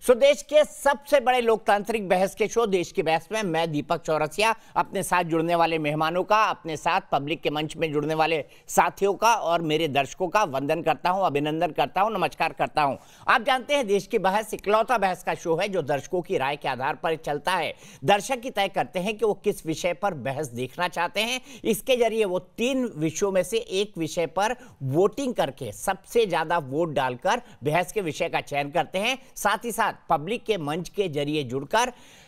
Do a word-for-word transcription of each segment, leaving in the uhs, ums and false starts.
सो देश के सबसे बड़े लोकतांत्रिक बहस के शो देश की बहस में मैं दीपक चौरसिया अपने साथ जुड़ने वाले मेहमानों का, अपने साथ पब्लिक के मंच में जुड़ने वाले साथियों का और मेरे दर्शकों का वंदन करता हूं, अभिनंदन करता हूं, नमस्कार करता हूं। आप जानते हैं देश की बहस इकलौता बहस का शो है जो दर्शकों की राय के आधार पर चलता है। दर्शक ही तय करते हैं कि वो किस विषय पर बहस देखना चाहते हैं। इसके जरिए वो तीन विषयों में से एक विषय पर वोटिंग करके सबसे ज्यादा वोट डालकर बहस के विषय का चयन करते हैं। साथ ही साथ पब्लिक के मंच के जरिए जुड़कर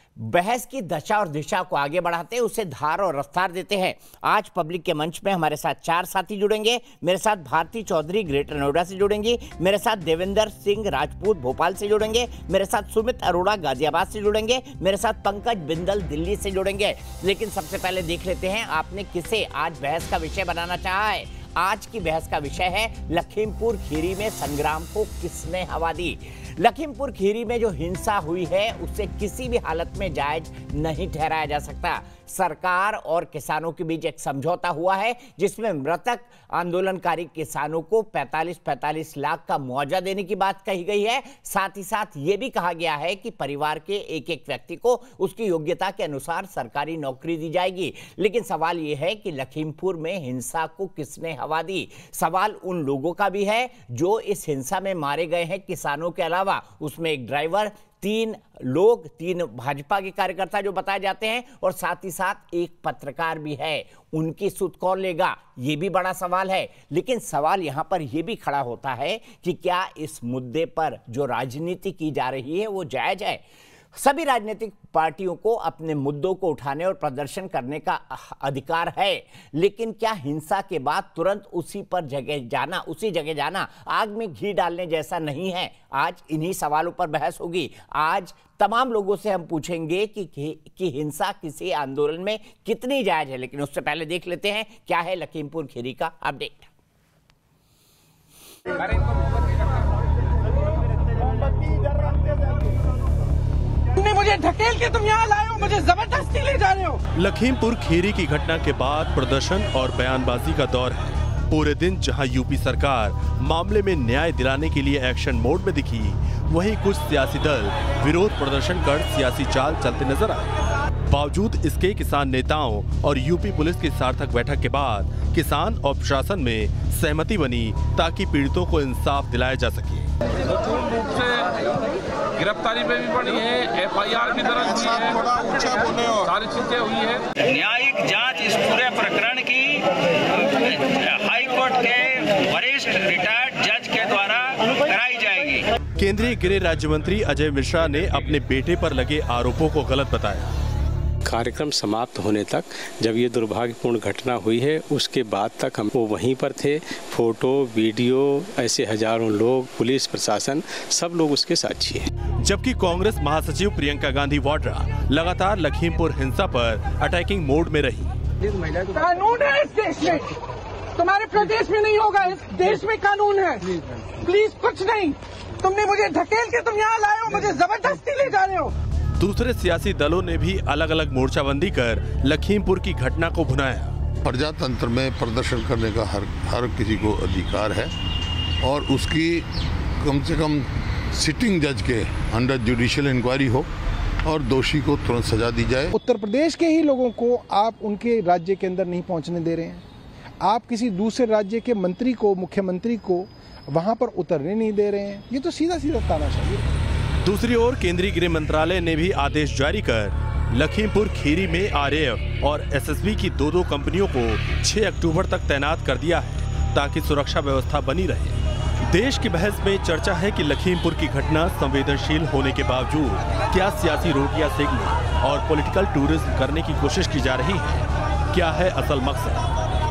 बहस की दशा और दिशा को आगे बढ़ाते हैं, उसे धार और रफ्तार देते हैं। आज पब्लिक के मंच में हमारे साथ चार साथी जुड़ेंगे। मेरे साथ भारती चौधरी ग्रेटर नोएडा से जुड़ेंगी, मेरे साथ देवेंद्र सिंह राजपूत भोपाल से जुड़ेंगे, मेरे साथ सुमित अरोड़ा गाजियाबाद से जुड़ेंगे, मेरे साथ पंकज बिंदल दिल्ली से जुड़ेंगे। लेकिन सबसे पहले देख लेते हैं आपने किसे आज बहस का विषय बनाना चाहा है। आज की बहस का विषय है लखीमपुर खीरी में संग्राम को किसने हवा दी। लखीमपुर खीरी में जो हिंसा हुई है उसे किसी भी हालत में जायज नहीं ठहराया जा सकता। सरकार और किसानों के बीच एक समझौता हुआ है जिसमें मृतक आंदोलनकारी किसानों को पैंतालीस पैंतालीस लाख का मुआवजा देने की बात कही गई है। साथ ही साथ ये भी कहा गया है कि परिवार के एक एक व्यक्ति को उसकी योग्यता के अनुसार सरकारी नौकरी दी जाएगी। लेकिन सवाल ये है कि लखीमपुर में हिंसा को किसने हवा दी। सवाल उन लोगों का भी है जो इस हिंसा में मारे गए हैं। किसानों के अलावा उसमें एक ड्राइवर, तीन लोग, तीन भाजपा के कार्यकर्ता जो बताए जाते हैं और साथ ही साथ एक पत्रकार भी है। उनकी सुध कौन लेगा, ये भी बड़ा सवाल है। लेकिन सवाल यहां पर यह भी खड़ा होता है कि क्या इस मुद्दे पर जो राजनीति की जा रही है वो जायज है। सभी राजनीतिक पार्टियों को अपने मुद्दों को उठाने और प्रदर्शन करने का अधिकार है, लेकिन क्या हिंसा के बाद तुरंत उसी पर जगह जाना उसी जगह जाना आग में घी डालने जैसा नहीं है। आज इन्हीं सवालों पर बहस होगी। आज तमाम लोगों से हम पूछेंगे कि, कि, कि हिंसा किसी आंदोलन में कितनी जायज है। लेकिन उससे पहले देख लेते हैं क्या है लखीमपुर खीरी का अपडेट। मुझे ढकेल के तुम यहाँ लाए हो, मुझे जबरदस्ती ले जा रहे हो। लखीमपुर खीरी की घटना के बाद प्रदर्शन और बयानबाजी का दौर है। पूरे दिन जहां यूपी सरकार मामले में न्याय दिलाने के लिए एक्शन मोड में दिखी, वहीं कुछ सियासी दल विरोध प्रदर्शन कर सियासी चाल चलते नजर आए। बावजूद इसके किसान नेताओं और यूपी पुलिस की सार्थक बैठक के बाद किसान और प्रशासन में सहमति बनी ताकि पीड़ितों को इंसाफ दिलाया जा सके। गिरफ्तारी में भी बड़ी है, एफ आई आर भी दर्ज हुई है, सारी चीजें हुई है। न्यायिक जांच इस पूरे प्रकरण की हाई कोर्ट के वरिष्ठ रिटायर्ड जज के द्वारा कराई जाएगी। केंद्रीय गृह राज्य मंत्री अजय मिश्रा ने अपने बेटे पर लगे आरोपों को गलत बताया। कार्यक्रम समाप्त होने तक जब ये दुर्भाग्यपूर्ण घटना हुई है उसके बाद तक हम वो वहीं पर थे। फोटो, वीडियो, ऐसे हजारों लोग, पुलिस प्रशासन, सब लोग उसके साक्षी हैं। जबकि कांग्रेस महासचिव प्रियंका गांधी वाड्रा लगातार लखीमपुर हिंसा पर अटैकिंग मोड में रही। कानून है इस देश में, तुम्हारे प्रदेश में नहीं होगा, इस देश में कानून है। प्लीज कुछ नहीं, तुमने मुझे ढकेल के तुम यहाँ लाए हो, मुझे जबरदस्ती ले जा रहे हो। दूसरे सियासी दलों ने भी अलग अलग मोर्चाबंदी कर लखीमपुर की घटना को भुनाया। प्रजातंत्र में प्रदर्शन करने का हर हर किसी को अधिकार है और उसकी कम से कम सिटिंग जज के अंडर जुडिशियल इंक्वायरी हो और दोषी को तुरंत सजा दी जाए। उत्तर प्रदेश के ही लोगों को आप उनके राज्य के अंदर नहीं पहुंचने दे रहे हैं। आप किसी दूसरे राज्य के मंत्री को, मुख्यमंत्री को वहां पर उतरने नहीं दे रहे हैं। ये तो सीधा सीधा तानाशाही है। दूसरी ओर केंद्रीय गृह मंत्रालय ने भी आदेश जारी कर लखीमपुर खीरी में आर ए एफ और एस एस बी की दो दो कंपनियों को छह अक्टूबर तक तैनात कर दिया है ताकि सुरक्षा व्यवस्था बनी रहे। देश की बहस में चर्चा है कि लखीमपुर की घटना संवेदनशील होने के बावजूद क्या सियासी रोटियां सेकने और पॉलिटिकल टूरिज्म करने की कोशिश की जा रही है। क्या है असल मकसद?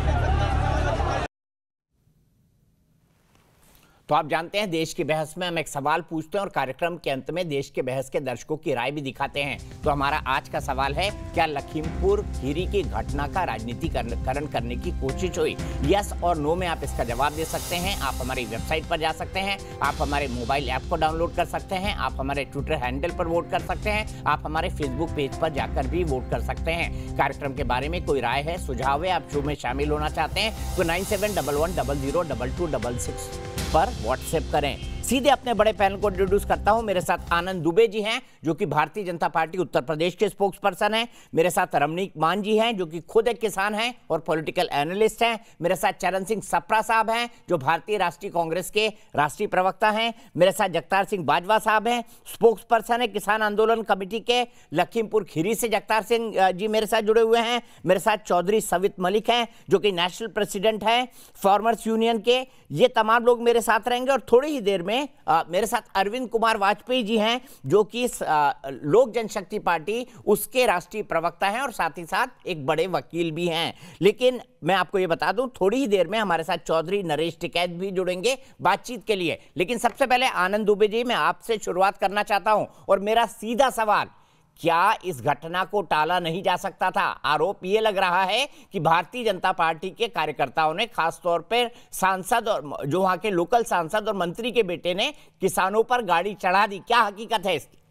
तो आप जानते हैं देश की बहस में हम एक सवाल पूछते हैं और कार्यक्रम के अंत में देश के बहस के दर्शकों की राय भी दिखाते हैं। तो हमारा आज का सवाल है, क्या लखीमपुर खीरी की घटना का राजनीतिकरण करने की कोशिश हुई? यस और नो में आप इसका जवाब दे सकते हैं। आप हमारी वेबसाइट पर जा सकते हैं, आप हमारे मोबाइल ऐप को डाउनलोड कर सकते हैं, आप हमारे ट्विटर हैंडल पर वोट कर सकते हैं, आप हमारे फेसबुक पेज पर जाकर भी वोट कर सकते हैं। कार्यक्रम के बारे में कोई राय है, सुझाव है, आप शो में शामिल होना चाहते हैं तो nine seven double one double zero double two double six पर व्हाट्सएप करें। सीधे अपने बड़े पैनल को इंट्रोड्यूस करता हूं। मेरे साथ आनंद दुबे जी हैं जो कि भारतीय जनता पार्टी उत्तर प्रदेश के स्पोक्स पर्सन हैं। मेरे साथ रमनीक मान जी हैं जो कि खुद एक किसान हैं और पॉलिटिकल एनालिस्ट हैं। मेरे साथ चरण सिंह सप्रा साहब हैं जो भारतीय राष्ट्रीय कांग्रेस के राष्ट्रीय प्रवक्ता हैं। मेरे साथ जगतार सिंह बाजवा साहब हैं, स्पोक्स पर्सन है किसान आंदोलन कमेटी के लखीमपुर खीरी से। जगतार सिंह जी मेरे साथ जुड़े हुए हैं। मेरे साथ चौधरी सवित मलिक हैं जो कि नेशनल प्रेसिडेंट हैं फार्मर्स यूनियन के। ये तमाम लोग मेरे साथ रहेंगे और थोड़ी ही देर में आ, मेरे साथ अरविंद कुमार वाजपेयी जी हैं जो कि लोक जनशक्ति पार्टी उसके राष्ट्रीय प्रवक्ता हैं और साथ ही साथ एक बड़े वकील भी हैं। लेकिन मैं आपको ये बता दूं थोड़ी ही देर में हमारे साथ चौधरी नरेश टिकैत भी जुड़ेंगे बातचीत के लिए। लेकिन सबसे पहले आनंद दुबे जी मैं आपसे शुरुआत करना चाहता हूं और मेरा सीधा सवाल, क्या इस घटना को टाला नहीं जा सकता था? आरोप यह लग रहा है कि भारतीय जनता पार्टी के कार्यकर्ताओं ने खासतौर पर सांसद और जो वहां के लोकल सांसद और मंत्री के बेटे ने किसानों पर गाड़ी चढ़ा दी। क्या हकीकत है इसकी?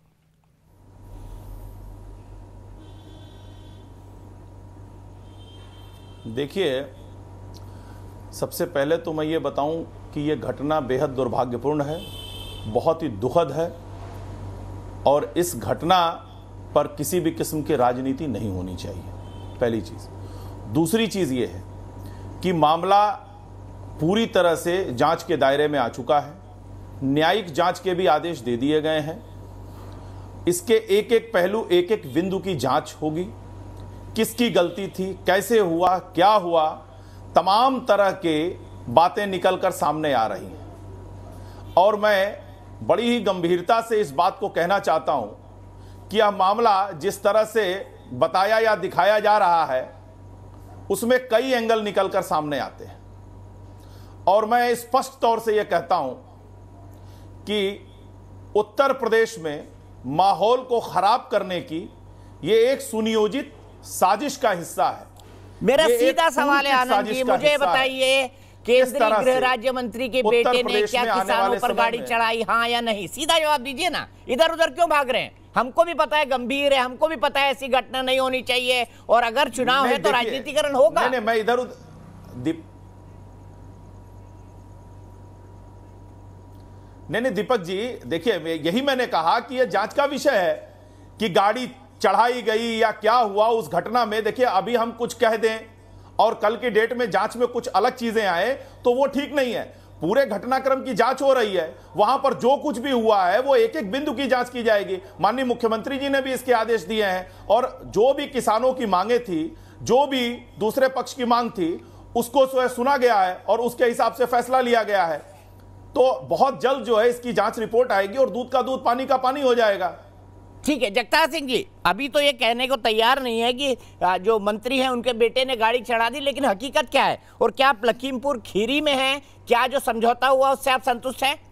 देखिए, सबसे पहले तो मैं ये बताऊं कि यह घटना बेहद दुर्भाग्यपूर्ण है, बहुत ही दुखद है और इस घटना पर किसी भी किस्म की राजनीति नहीं होनी चाहिए, पहली चीज़। दूसरी चीज़ ये है कि मामला पूरी तरह से जांच के दायरे में आ चुका है। न्यायिक जांच के भी आदेश दे दिए गए हैं। इसके एक एक पहलू, एक एक बिंदु की जांच होगी। किसकी गलती थी, कैसे हुआ, क्या हुआ, तमाम तरह के बातें निकलकर सामने आ रही हैं और मैं बड़ी ही गंभीरता से इस बात को कहना चाहता हूं कि यह मामला जिस तरह से बताया या दिखाया जा रहा है उसमें कई एंगल निकलकर सामने आते हैं और मैं स्पष्ट तौर से यह कहता हूं कि उत्तर प्रदेश में माहौल को खराब करने की यह एक सुनियोजित साजिश का हिस्सा है। मेरा सीधा सवाल है आनंद जी, मुझे बताइए केंद्रीय गृह राज्य मंत्री के बेटे ने क्या किसानों पर गाड़ी चढ़ाई, हाँ या नहीं? सीधा जवाब दीजिए ना, इधर उधर क्यों भाग रहे हैं? हमको भी पता है गंभीर है, हमको भी पता है ऐसी घटना नहीं होनी चाहिए और अगर चुनाव है तो राजनीतिकरण होगा। नहीं, नहीं, मैं इधर उधर दीप नहीं नहीं दीपक जी, देखिए यही मैंने कहा कि यह जांच का विषय है कि गाड़ी चढ़ाई गई या क्या हुआ उस घटना में। देखिए, अभी हम कुछ कह दें और कल के डेट में जांच में कुछ अलग चीजें आए तो वो ठीक नहीं है। पूरे घटनाक्रम की जांच हो रही है, वहां पर जो कुछ भी हुआ है वो एक एक बिंदु की जांच की जाएगी। माननीय मुख्यमंत्री जी ने भी इसके आदेश दिए हैं और जो भी किसानों की मांगे थी, जो भी दूसरे पक्ष की मांग थी, उसको सुना गया है और उसके हिसाब से फैसला लिया गया है। तो बहुत जल्द जो है इसकी जांच रिपोर्ट आएगी और दूध का दूध पानी का पानी हो जाएगा। ठीक है जगतार सिंह जी, अभी तो ये कहने को तैयार नहीं है कि जो मंत्री हैं उनके बेटे ने गाड़ी चढ़ा दी, लेकिन हकीकत क्या है और क्या आप लखीमपुर खीरी में हैं? क्या जो समझौता हुआ उससे आप संतुष्ट हैं?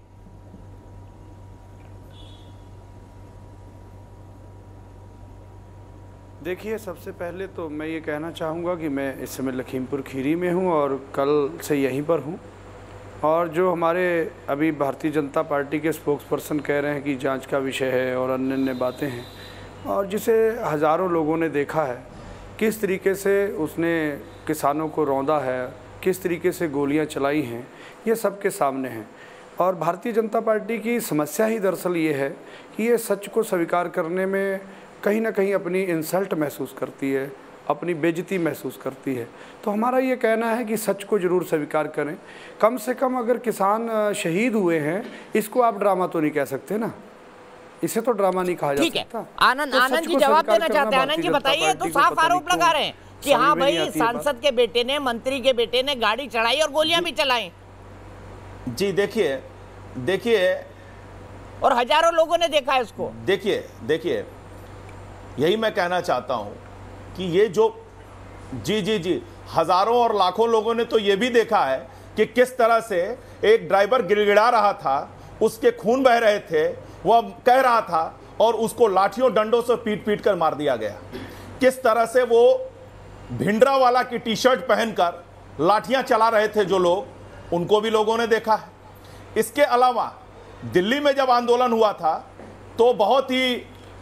देखिए, सबसे पहले तो मैं ये कहना चाहूँगा कि मैं इस समय लखीमपुर खीरी में हूँ और कल से यहीं पर हूँ और जो हमारे अभी भारतीय जनता पार्टी के स्पोक्स पर्सन कह रहे हैं कि जांच का विषय है और अन्य अन्य बातें हैं और जिसे हज़ारों लोगों ने देखा है किस तरीके से उसने किसानों को रौंदा है, किस तरीके से गोलियां चलाई हैं, ये सबके सामने हैं। और भारतीय जनता पार्टी की समस्या ही दरअसल ये है कि ये सच को स्वीकार करने में कहीं ना कहीं अपनी इंसल्ट महसूस करती है, अपनी बेइज्जती महसूस करती है। तो हमारा ये कहना है कि सच को ज़रूर स्वीकार करें। कम से कम अगर किसान शहीद हुए हैं, इसको आप ड्रामा तो नहीं कह सकते ना, इसे तो ड्रामा नहीं कहा जा सकता। आनंद आनंद जी जवाब देना चाहते हैं। आनंद जी बताइए, तो साफ आरोप लगा रहे हैं कि हाँ भाई सांसद के बेटे ने, मंत्री के बेटे ने गाड़ी चढ़ाई और गोलियां भी चलाई। जी देखिए देखिए और हजारों लोगों ने देखा है इसको। देखिए देखिए यही मैं कहना चाहता हूं कि ये जो जी जी जी हजारों और लाखों लोगों ने तो ये भी देखा है कि किस तरह से एक ड्राइवर गिड़गिड़ा रहा था, उसके खून बह रहे थे, वह कह रहा था और उसको लाठियों डंडों से पीट पीट कर मार दिया गया। किस तरह से वो भिंडरा वाला की टी शर्ट पहनकर लाठियां चला रहे थे जो लोग, उनको भी लोगों ने देखा है। इसके अलावा दिल्ली में जब आंदोलन हुआ था तो बहुत ही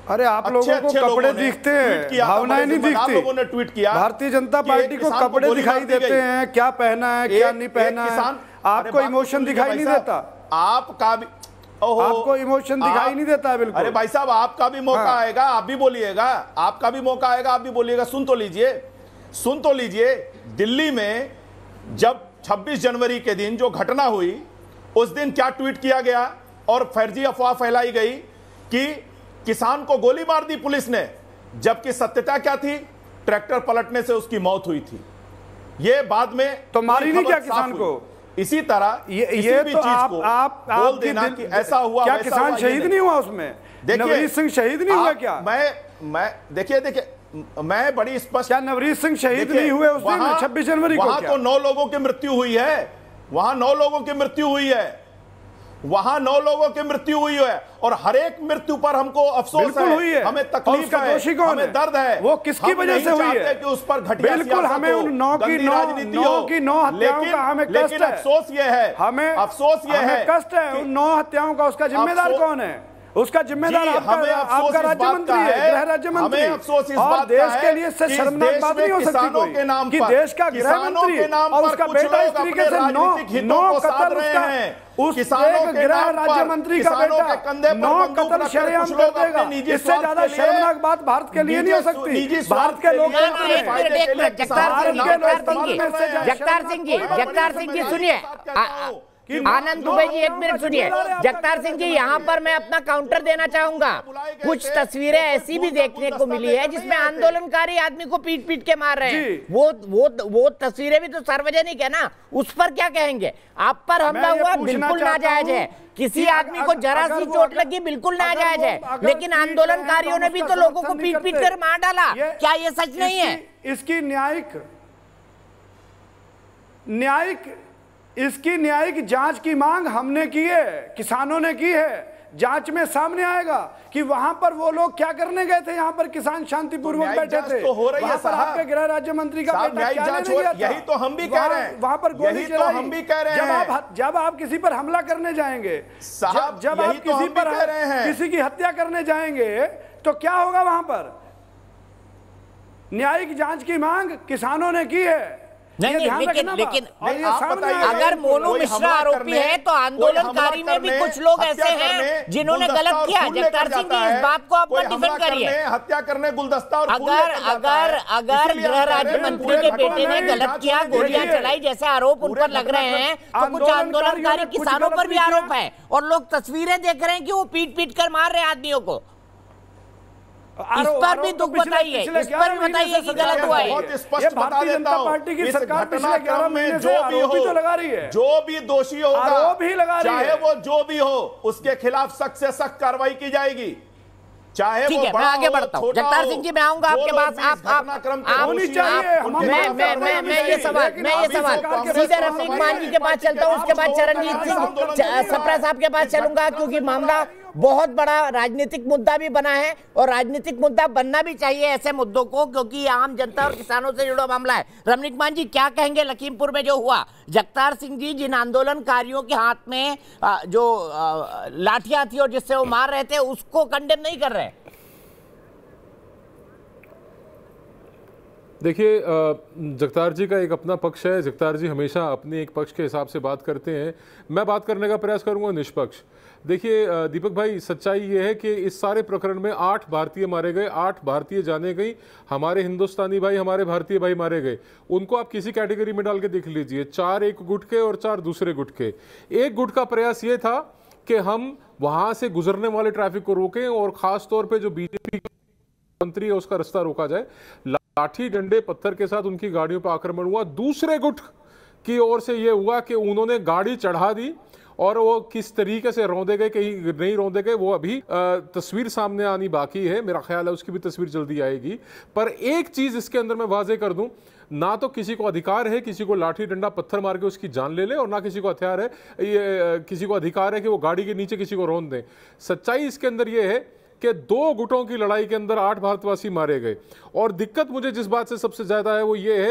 अरे आप लोगों को कपड़े दिखते हैं, भावनाएं नहीं दिखती। लोगों ने ट्वीट किया, भारतीय जनता पार्टी को कपड़े दिखाई देते हैं, क्या पहना है क्या नहीं पहना है, आपको इमोशन दिखाई नहीं देता। आपका भी आपको इमोशन दिखाई नहीं देता है बिल्कुल। अरे भाई साहब, आपका भी मौका हाँ। आएगा, आप भी बोलिएगा, आपका भी मौका आएगा, आप भी बोलिएगा। सुन तो लीजिए, सुन तो लीजिए। दिल्ली में जब छब्बीस जनवरी के दिन जो घटना हुई, उस दिन क्या ट्वीट किया गया और फर्जी अफवाह फैलाई गई कि किसान को गोली मार दी पुलिस ने, जबकि सत्यता क्या थी? ट्रैक्टर पलटने से उसकी मौत हुई थी। ये बाद में तो मारी नहीं क्या किसान को? इसी तरह ये, ये भी तो चीज आप, को आप, बोल आप देना दिल, कि ऐसा हुआ, क्या वैसा किसान हुआ, शहीद नहीं हुआ उसमें? नवरीत सिंह शहीद नहीं हुआ क्या? मैं मैं देखिए देखिए मैं बड़ी स्पष्ट, क्या नवरीत सिंह शहीद नहीं हुए उस दिन छब्बीस जनवरी को? वहां तो नौ लोगों की मृत्यु हुई है, वहां नौ लोगों की मृत्यु हुई है, वहां नौ लोगों की मृत्यु हुई है, और हर एक मृत्यु पर हमको अफसोस है, हुई है, हमें तकलीफ है, दोषी कौन हमें है? दर्द है। वो किसकी वजह से हुई है कि उस पर घटिया बिल्कुल हमें उन नौ की नौ नौ की नौ हत्याओं का हमें कष्ट है। अफसोस ये है, हमें अफसोस ये है, कष्ट है उन नौ हत्याओं का। उसका जिम्मेदार कौन है? उसका जिम्मेदार आपका आपका राज्य मंत्री है, गृह राज्य मंत्री। और देश के लिए इससे शर्मनाक बात नहीं हो सकती कोई कि देश का गृह मंत्री और उसका बेटा इस तरीके से नौ नौ कतल उसका उस एक गृह राज्य मंत्री का बेटा नौ कतल शरेआम कर देगा। इससे ज्यादा शर्मनाक बात भारत के लिए नहीं हो सकती। भारत के लोग जगतार सिंह जी, जगतार सिंह जी सुनिए, आनंद दुबे जी एक मिनट सुनिए। जगतार सिंह जी, यहाँ पर मैं अपना काउंटर देना चाहूंगा। कुछ तस्वीरें ऐसी भी देखने को मिली है जिसमें आंदोलनकारी आदमी को पीट पीट के मार रहे हैं। वो वो वो तस्वीरें भी तो सार्वजनिक है ना, उस पर क्या कहेंगे? आप पर हमला हुआ, बिल्कुल नाजायज है। किसी आदमी को जरा सी चोट लगी, बिल्कुल नाजायज है, लेकिन आंदोलनकारियों ने भी तो लोगों को पीट पीट कर मार डाला। क्या ये सच नहीं है? इसकी न्यायिक न्यायिक इसकी न्यायिक जांच की मांग हमने की है, किसानों ने की है। जांच में सामने आएगा कि वहां पर वो लोग क्या करने गए थे। यहाँ पर किसान शांतिपूर्वक तो बैठे थे, तो हो रही वहां है पर आपके गृह राज्य मंत्री का बेटा क्या लेने गया था? यही तो हम भी कह रहे हैं, वहां पर गोली चलाई, तो हम भी कह रहे हैं। जब आप जब आप किसी पर हमला करने जाएंगे, साहब, जब आप किसी पर किसी की हत्या करने जाएंगे तो क्या होगा? वहां पर न्यायिक जांच की मांग किसानों ने की है। नहीं नहीं, लेकिन लेकिन अगर मोनू मिश्रा आरोपी है तो आंदोलनकारी में भी कुछ लोग ऐसे हैं जिन्होंने गलत किया। जगतार सिंह जी, इस बात को आप डिफेंड करिए। हत्या करने गुलदस्ता और अगर अगर अगर गृह राज्य मंत्री के बेटे ने गलत किया, गोलियां चलाई, जैसे आरोप उन पर लग रहे हैं, तो कुछ आंदोलनकारी किसानों पर भी आरोप है और लोग तस्वीरें देख रहे हैं कि वो पीट पीट कर मार रहे आदमियों को। इस पर भी दुख बताइए, इस पर भी बताइए कि गलत हुआ है। बहुत स्पष्ट बता देता हूं, पार्टी की इस सरकार पिछले ग्यारह महीने से आरोप भी तो लगा रही है, जो भी दोषी होगा, आरोप ही लगा रही है, चाहे वो जो भी हो, उसके खिलाफ सख्त से सख्त कार्रवाई की जाएगी। चाहे ठीक है, मैं आगे बढ़ता हूँ। जगतार सिंह जी, मैं आऊंगा आपके पास। आप आप आप मैं मैं मैं मैं ये सवाल मैं ये सवाल सीधे रफीक मान जी के पास चलता हूँ, उसके बाद चरणजीत सिंह सप्रा साहब के पास चलूंगा, क्योंकि मामला बहुत बड़ा राजनीतिक मुद्दा भी बना है और राजनीतिक मुद्दा बनना भी चाहिए ऐसे मुद्दों को, क्योंकि आम जनता और किसानों से जुड़ा मामला है। रमनीक मान जी, क्या कहेंगे लखीमपुर में जो हुआ? जगतार सिंह जी, जिन आंदोलनकारियों के हाथ में जो लाठियां थी और जिससे वो मार रहे थे, उसको कंडेम नहीं कर रहे? देखिए, जगतार जी का एक अपना पक्ष है। जगतार जी हमेशा अपने एक पक्ष के हिसाब से बात करते हैं। मैं बात करने का प्रयास करूंगा निष्पक्ष। देखिए दीपक भाई, सच्चाई ये है कि इस सारे प्रकरण में आठ भारतीय मारे गए, आठ भारतीय जाने गई, हमारे हिंदुस्तानी भाई, हमारे भारतीय भाई मारे गए। उनको आप किसी कैटेगरी में डाल के देख लीजिए, चार एक गुट के और चार दूसरे गुट के। एक गुट का प्रयास ये था कि हम वहां से गुजरने वाले ट्रैफिक को रोकें और खास तौर पर जो बीजेपी मंत्री है उसका रास्ता रोका जाए। लाठी डंडे पत्थर के साथ उनकी गाड़ियों पर आक्रमण हुआ। दूसरे गुट की ओर से यह हुआ कि उन्होंने गाड़ी चढ़ा दी और वो किस तरीके से रौंदे गए, कहीं नहीं रौंदे गए, वो अभी तस्वीर सामने आनी बाकी है। मेरा ख्याल है उसकी भी तस्वीर जल्दी आएगी। पर एक चीज इसके अंदर मैं वाजे कर दूं, ना तो किसी को अधिकार है किसी को लाठी डंडा पत्थर मार के उसकी जान ले ले, और ना किसी को हथियार है ये किसी को अधिकार है कि वो गाड़ी के नीचे किसी को रौंद दे। सच्चाई इसके अंदर ये है कि दो गुटों की लड़ाई के अंदर आठ भारतवासी मारे गए। और दिक्कत मुझे जिस बात से सबसे ज्यादा है वो ये है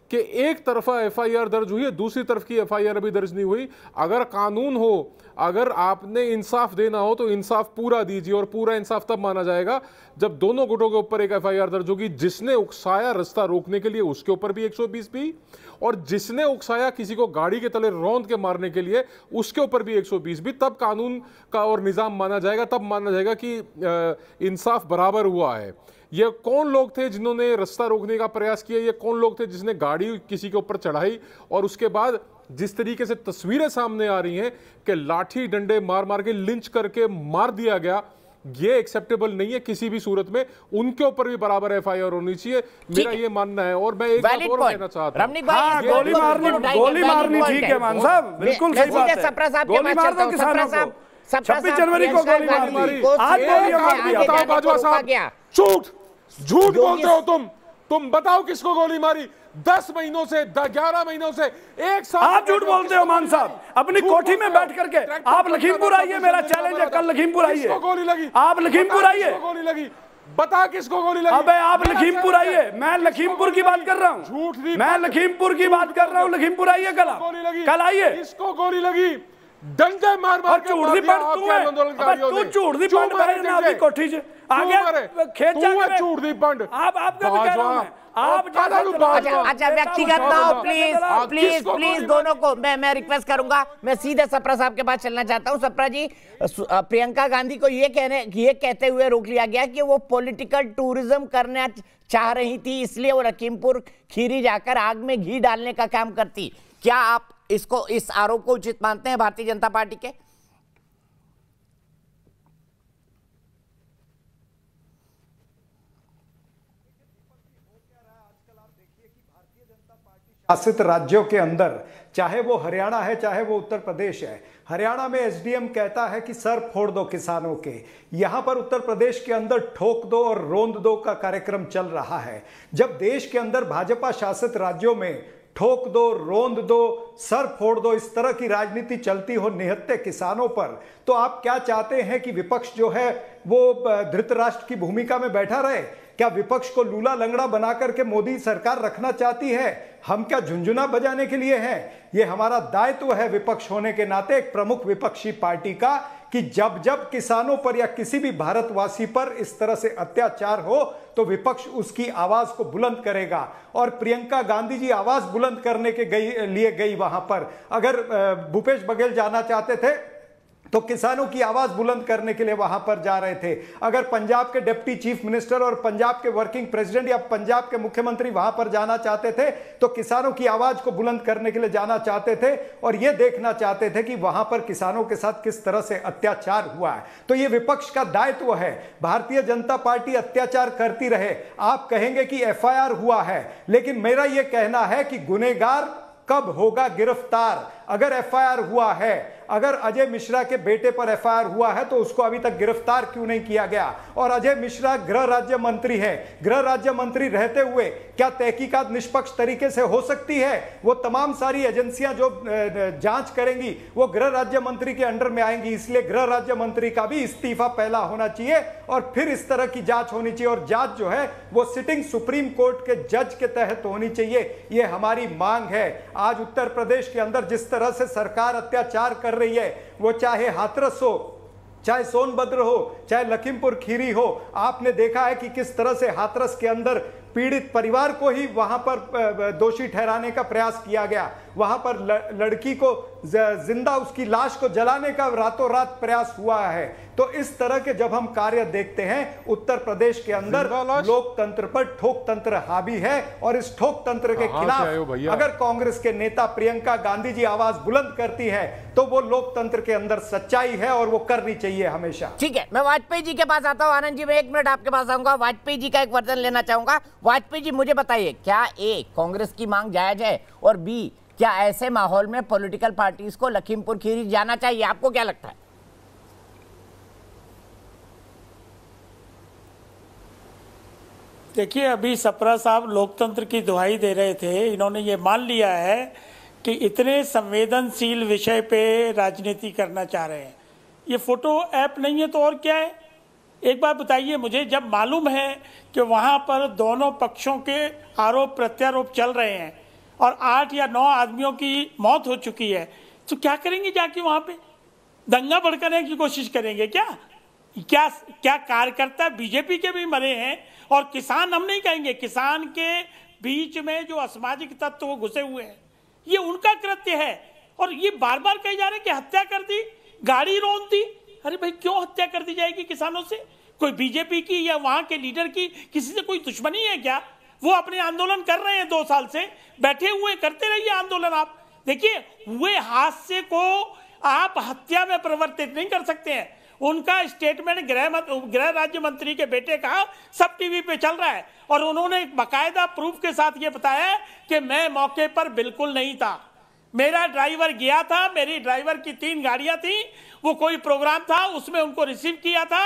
कि एक तरफा एफआईआर दर्ज हुई है, दूसरी तरफ की एफआईआर अभी दर्ज नहीं हुई। अगर कानून हो, अगर आपने इंसाफ देना हो तो इंसाफ पूरा दीजिए, और पूरा इंसाफ तब माना जाएगा जब दोनों गुटों के ऊपर एक एफआईआर दर्ज होगी। जिसने उकसाया रास्ता रोकने के लिए उसके ऊपर भी एक सौ बीस बी, और जिसने उकसाया किसी को गाड़ी के तले रौंद के मारने के लिए उसके ऊपर भी एक सौ बीस बी। तब कानून का और निजाम माना जाएगा, तब माना जाएगा कि इंसाफ बराबर हुआ है। ये कौन लोग थे जिन्होंने रास्ता रोकने का प्रयास किया, ये कौन लोग थे जिसने गाड़ी किसी के ऊपर चढ़ाई, और उसके बाद जिस तरीके से तस्वीरें सामने आ रही हैं कि लाठी डंडे मार मार के लिंच करके मार दिया गया, ये एक्सेप्टेबल नहीं है किसी भी सूरत में। उनके ऊपर भी बराबर एफआईआर होनी चाहिए, मेरा ये मानना है। और मैं एक बात और कहना चाहता हूं, हाँ, गोली मारनी गोली मारनी ठीक है मान साहब, बिल्कुल सही बात है। गोली मार दो किसानों को, छब्बीस जनवरी को गोली मार दी, आज गोलियां मार दी। बताओ बाजवा साहब, झूठ झूठ बोलते हो तुम तुम बताओ किसको गोली मारी? दस महीनों से ग्यारह महीनों से एक साल आप झूठ बोलते हो मान साहब, अपनी कोठी में बैठ करके। आप लखीमपुर आइए, मेरा चैलेंज है, कल लखीमपुर आइए। गोली लगी, आप लखीमपुर आइए, गोली लगी, बता किसको गोली लगी? अबे आप लखीमपुर आइए, मैं लखीमपुर की बात कर रहा हूँ, झूठ नहीं, मैं लखीमपुर की बात कर रहा हूँ। लखीमपुर आइए कल, कल आइए। किसको गोली लगी? डंडे मार मार के झूठ दी पंड तू है, तू झूठ दी पंड भाई ना अपनी कोठी से आगे खेत जाके झूठ दी पंड। आप आपका भी कह रहा हूं, आप अच्छा अच्छा व्यक्तिगत ना हो प्लीज प्लीज प्लीज दोनों को मैं मैं रिक्वेस्ट करूंगा। मैं सीधे सप्रा साहब के पास चलना चाहता हूं। सप्रा जी, प्रियंका गांधी को ये कहने ये कहते हुए रोक लिया गया कि वो पॉलिटिकल टूरिज्म करना चाह रही थी, इसलिए वो लखीमपुर खीरी जाकर आग में घी डालने का काम करती। क्या आप इसको इस आरोप को उचित मानते हैं भारतीय जनता पार्टी के? शासित राज्यों के अंदर, चाहे वो हरियाणा है चाहे वो उत्तर प्रदेश है, हरियाणा में एसडीएम कहता है कि सर फोड़ दो किसानों के। यहां पर उत्तर प्रदेश के अंदर ठोक दो और रोंद दो का कार्यक्रम चल रहा है। जब देश के अंदर भाजपा शासित राज्यों में ठोक दो, रोंद दो, सर फोड़ दो, इस तरह की राजनीति चलती हो निहत्थे किसानों पर, तो आप क्या चाहते हैं कि विपक्ष जो है वो धृतराष्ट्र की भूमिका में बैठा रहे? क्या विपक्ष को लूला लंगड़ा बना करके मोदी सरकार रखना चाहती है? हम क्या झुंझुना बजाने के लिए हैं? ये हमारा दायित्व है विपक्ष होने के नाते, एक प्रमुख विपक्षी पार्टी का, कि जब जब किसानों पर या किसी भी भारतवासी पर इस तरह से अत्याचार हो तो विपक्ष उसकी आवाज को बुलंद करेगा। और प्रियंका गांधी जी आवाज बुलंद करने के गई लिए गई वहां पर। अगर भूपेश बघेल जाना चाहते थे तो किसानों की आवाज बुलंद करने के लिए वहां पर जा रहे थे। अगर पंजाब के डिप्टी चीफ मिनिस्टर और पंजाब के वर्किंग प्रेसिडेंट या पंजाब के मुख्यमंत्री वहां पर जाना चाहते थे तो किसानों की आवाज को बुलंद करने के लिए जाना चाहते थे और यह देखना चाहते थे कि वहां पर किसानों के साथ किस तरह से अत्याचार हुआ है। तो यह विपक्ष का दायित्व है। भारतीय जनता पार्टी अत्याचार करती रहे। आप कहेंगे कि एफआईआर हुआ है, लेकिन मेरा यह कहना है कि गुनहगार कब होगा गिरफ्तार? अगर एफआईआर हुआ है, अगर अजय मिश्रा के बेटे पर एफआईआर हुआ है तो उसको अभी तक गिरफ्तार क्यों नहीं किया गया? और अजय मिश्रा गृह राज्य मंत्री है, गृह राज्य मंत्री रहते हुए क्या तहकीकात निष्पक्ष तरीके से हो सकती है? वो तमाम सारी एजेंसियां जो जांच करेंगी वो गृह राज्य मंत्री के अंडर में आएंगी। इसलिए गृह राज्य मंत्री का भी इस्तीफा पहला होना चाहिए और फिर इस तरह की जांच होनी चाहिए। और जांच जो है वो सिटिंग सुप्रीम कोर्ट के जज के तहत होनी चाहिए। ये हमारी मांग है। आज उत्तर प्रदेश के अंदर जिस तरह से सरकार अत्याचार कर रही है, वो चाहे हाथरस हो, चाहे सोनभद्र हो, चाहे लखीमपुर खीरी हो, आपने देखा है कि किस तरह से हाथरस के अंदर पीड़ित परिवार को ही वहां पर दोषी ठहराने का प्रयास किया गया। वहां पर लड़की को जिंदा उसकी लाश को जलाने का रातों रात प्रयास हुआ है। तो इस तरह के जब हम कार्य देखते हैं, उत्तर प्रदेश के अंदर लोकतंत्र पर ठोक तंत्र हावी है और इस ठोक तंत्र के खिलाफ अगर कांग्रेस के नेता प्रियंका गांधी जी आवाज बुलंद करती है तो वो लोकतंत्र के अंदर सच्चाई है और वो करनी चाहिए हमेशा। ठीक है, मैं वाजपेयी जी के पास आता हूं। आनंद जी, मैं एक मिनट आपके पास आऊंगा। वाजपेयी जी का एक वर्जन लेना चाहूंगा। वाजपेयी जी, मुझे बताइए, क्या ए कांग्रेस की मांग जायज है और बी क्या ऐसे माहौल में पॉलिटिकल पार्टीज को लखीमपुर खीरी जाना चाहिए? आपको क्या लगता है? देखिए, अभी सप्रा साहब लोकतंत्र की दुहाई दे रहे थे। इन्होंने ये मान लिया है कि इतने संवेदनशील विषय पे राजनीति करना चाह रहे हैं। ये फोटो ऐप नहीं है तो और क्या है? एक बात बताइए मुझे, जब मालूम है कि वहाँ पर दोनों पक्षों के आरोप प्रत्यारोप चल रहे हैं, और आठ या नौ आदमियों की मौत हो चुकी है, तो क्या करेंगे जाके वहां पे? दंगा भड़काने की कोशिश करेंगे क्या? क्या क्या कार्यकर्ता बीजेपी के भी मरे हैं? और किसान हम नहीं कहेंगे, किसान के बीच में जो असामाजिक तत्व वो घुसे हुए हैं, ये उनका कृत्य है। और ये बार बार कहे जा रहे हैं कि हत्या कर दी, गाड़ी रोन दी। अरे भाई, क्यों हत्या कर दी जाएगी किसानों से? कोई बीजेपी की या वहां के लीडर की किसी से कोई दुश्मनी है क्या? वो अपने आंदोलन कर रहे हैं, दो साल से बैठे हुए, करते रहिए आंदोलन। आप देखिए, हुए हादसे को आप हत्या में परिवर्तित नहीं कर सकते हैं। उनका स्टेटमेंट गृह गृह राज्य मंत्री के बेटे का सब टीवी पे चल रहा है, और उन्होंने बाकायदा प्रूफ के साथ ये बताया कि मैं मौके पर बिल्कुल नहीं था, मेरा ड्राइवर गया था, मेरी ड्राइवर की तीन गाड़ियां थी, वो कोई प्रोग्राम था उसमें उनको रिसीव किया था।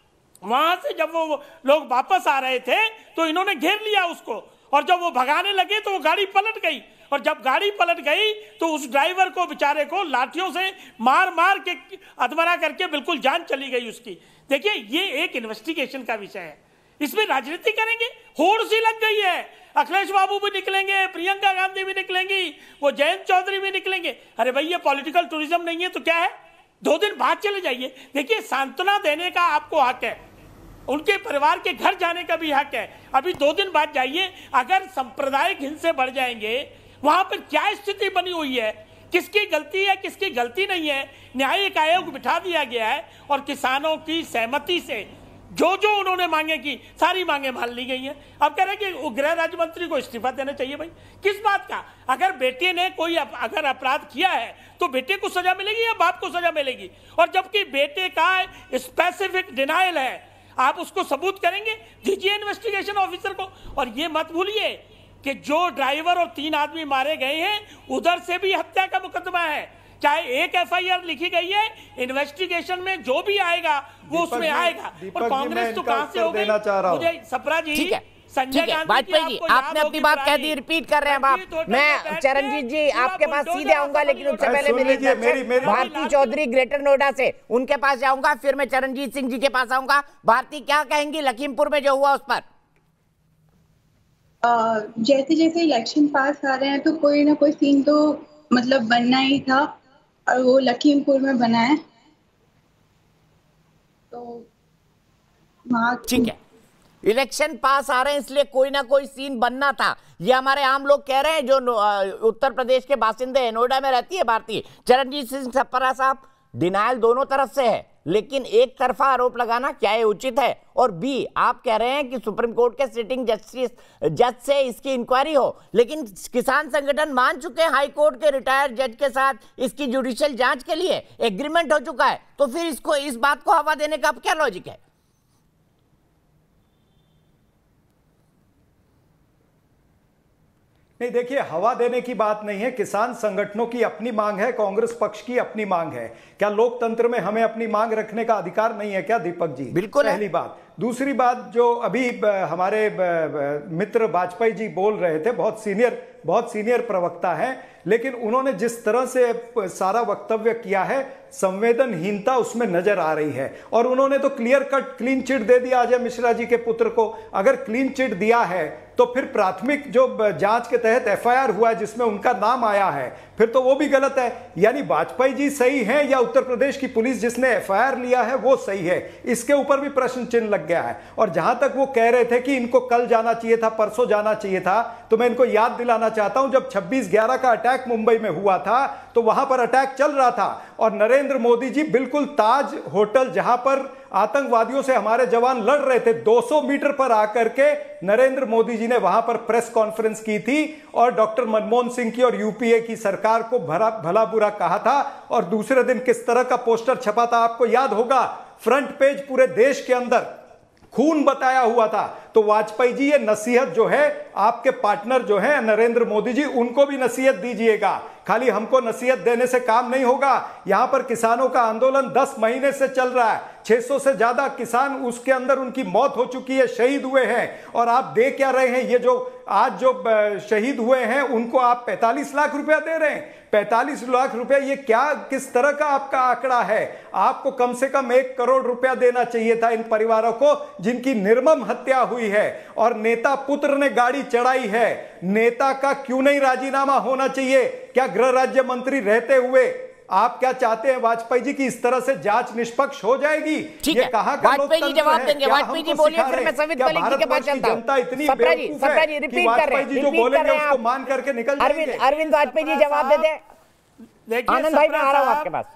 वहां से जब वो लोग वापस आ रहे थे तो इन्होंने घेर लिया उसको, और जब वो भगाने लगे तो वो गाड़ी पलट गई, और जब गाड़ी पलट गई तो उस ड्राइवर को, बेचारे को लाठियों से मार मार के अधमरा करके बिल्कुल जान चली गई उसकी। देखिए, ये एक इन्वेस्टिगेशन का विषय है, इसमें राजनीति करेंगे? होड़ सी लग गई है। अखिलेश बाबू भी निकलेंगे, प्रियंका गांधी भी निकलेंगी, वो जयंत चौधरी भी निकलेंगे। अरे भाई, ये पॉलिटिकल टूरिज्म नहीं है तो क्या है? दो दिन बाद चले जाइए। देखिए, सांत्वना देने का आपको हक है, उनके परिवार के घर जाने का भी हक है। अभी दो दिन बाद जाइए। अगर सांप्रदायिक हिंसे बढ़ जाएंगे, वहां पर क्या स्थिति बनी हुई है, किसकी गलती है किसकी गलती नहीं है, न्यायिक आयोग बिठा दिया गया है, और किसानों की सहमति से जो जो उन्होंने मांगे की सारी मांगे मान ली गई हैं। अब कह रहे हैं कि गृह राज्य मंत्री को इस्तीफा देना चाहिए। भाई, किस बात का? अगर बेटे ने कोई अप, अगर अपराध किया है तो बेटे को सजा मिलेगी या बाप को सजा मिलेगी? और जबकि बेटे का स्पेसिफिक डिनायल है, आप उसको सबूत करेंगे? दीजिए इन्वेस्टिगेशन ऑफिसर को। और ये मत भूलिए कि जो ड्राइवर और तीन आदमी मारे गए हैं, उधर से भी हत्या का मुकदमा है। चाहे एक एफआईआर लिखी गई है, इन्वेस्टिगेशन में जो भी आएगा वो उसमें आएगा। और कांग्रेस तो कहां से हो गई? मुझे सपरा जी, ठीक है, संजय ठीक है, वाजपेयी जी, आपने अपनी बात कह दी, रिपीट कर रहे हैं आप। मैं चरणजीत जी आपके पास सीधे आऊंगा, लेकिन उससे पहले मेरी भारती चौधरी ग्रेटर नोएडा से, उनके पास जाऊंगा, फिर मैं चरणजीत सिंह जी के पास आऊंगा। भारती, क्या कहेंगी लखीमपुर में जो हुआ उस पर? जैसे जैसे इलेक्शन पास आ रहे हैं तो कोई ना कोई सीन तो मतलब बनना ही था, और वो लखीमपुर में बना है। तो ठीक है, इलेक्शन पास आ रहे हैं इसलिए कोई ना कोई सीन बनना था, ये हमारे आम लोग कह रहे हैं जो उत्तर प्रदेश के बासिंदे हैं, नोएडा में रहती है भारती। चरणजीत सिंह सप्परा साहब, डिनायल दोनों तरफ से है, लेकिन एक तरफा आरोप लगाना क्या ये उचित है? और बी, आप कह रहे हैं कि सुप्रीम कोर्ट के सिटिंग जस्टिस जज से इसकी इंक्वायरी हो, लेकिन किसान संगठन मान चुके हैं हाई कोर्ट के रिटायर्ड जज के साथ इसकी जुडिशियल जांच के लिए एग्रीमेंट हो चुका है, तो फिर इसको, इस बात को हवा देने का अब क्या लॉजिक है? नहीं, देखिए, हवा देने की बात नहीं है। किसान संगठनों की अपनी मांग है, कांग्रेस पक्ष की अपनी मांग है। क्या लोकतंत्र में हमें अपनी मांग रखने का अधिकार नहीं है क्या, दीपक जी? बिल्कुल। पहली बात। दूसरी बात, जो अभी हमारे मित्र वाजपेयी जी बोल रहे थे, बहुत सीनियर बहुत सीनियर प्रवक्ता हैं, लेकिन उन्होंने जिस तरह से सारा वक्तव्य किया है, संवेदनहीनता उसमें नजर आ रही है। और उन्होंने तो क्लियर कट क्लीन चिट दे दिया अजय मिश्रा जी के पुत्र को। अगर क्लीन चिट दिया है तो फिर प्राथमिक जो जांच के तहत एफआईआर हुआ है जिसमें उनका नाम आया है, फिर तो वो भी गलत है। यानी वाजपेयी जी सही हैं या उत्तर प्रदेश की पुलिस जिसने एफआईआर लिया है वो सही है? इसके ऊपर भी प्रश्न चिन्ह लग गया है। और जहां तक वो कह रहे थे कि इनको कल जाना चाहिए था, परसों जाना चाहिए था, तो मैं इनको याद दिलाना चाहता हूं, जब छब्बीस ग्यारह का अटैक मुंबई में हुआ था तो वहां पर अटैक चल रहा था, और नरेंद्र मोदी जी बिल्कुल ताज होटल, जहां पर आतंकवादियों से हमारे जवान लड़ रहे थे, दो सौ मीटर पर आकर के नरेंद्र मोदी जी ने वहां पर प्रेस कॉन्फ्रेंस की थी और डॉक्टर मनमोहन सिंह की और यूपीए की सरकार को भला भला बुरा कहा था। और दूसरे दिन किस तरह का पोस्टर छपा था आपको याद होगा, फ्रंट पेज पूरे देश के अंदर खून बताया हुआ था। तो वाजपेयी जी, ये नसीहत जो है, आपके पार्टनर जो है नरेंद्र मोदी जी, उनको भी नसीहत दीजिएगा। खाली हमको नसीहत देने से काम नहीं होगा। यहां पर किसानों का आंदोलन दस महीने से चल रहा है, छह सौ से ज्यादा किसान उसके अंदर उनकी मौत हो चुकी है, शहीद हुए हैं, और आप दे क्या रहे हैं? ये जो आज जो शहीद हुए हैं उनको आप पैंतालीस लाख रुपया दे रहे हैं। पैंतालीस लाख रुपया ये क्या, किस तरह का आपका आंकड़ा है? आपको कम से कम एक करोड़ रुपया देना चाहिए था इन परिवारों को जिनकी निर्मम हत्या हुई है और नेता पुत्र ने गाड़ी चढ़ाई है। नेता का क्यों नहीं राजीनामा होना चाहिए? क्या गृह राज्य मंत्री रहते हुए आप क्या चाहते हैं वाजपेयी जी की इस तरह से जांच निष्पक्ष हो जाएगी? ये कहां का वाजपेयी जी जवाब देंगे? वाजपेयी जी बोलिए, फिर मैं संवित मलिक जी के पास चलता हूं। जनता इतनी सप्रा जी, सप्रा जी रिपीट कर रहे हैं, जी जो बोलेंगे उसको मान करके निकल जाएंगे। अरविंद अरविंद वाजपेयी जी जवाब दे दे। आनंद भाई मैं आ रहा हूं आपके पास।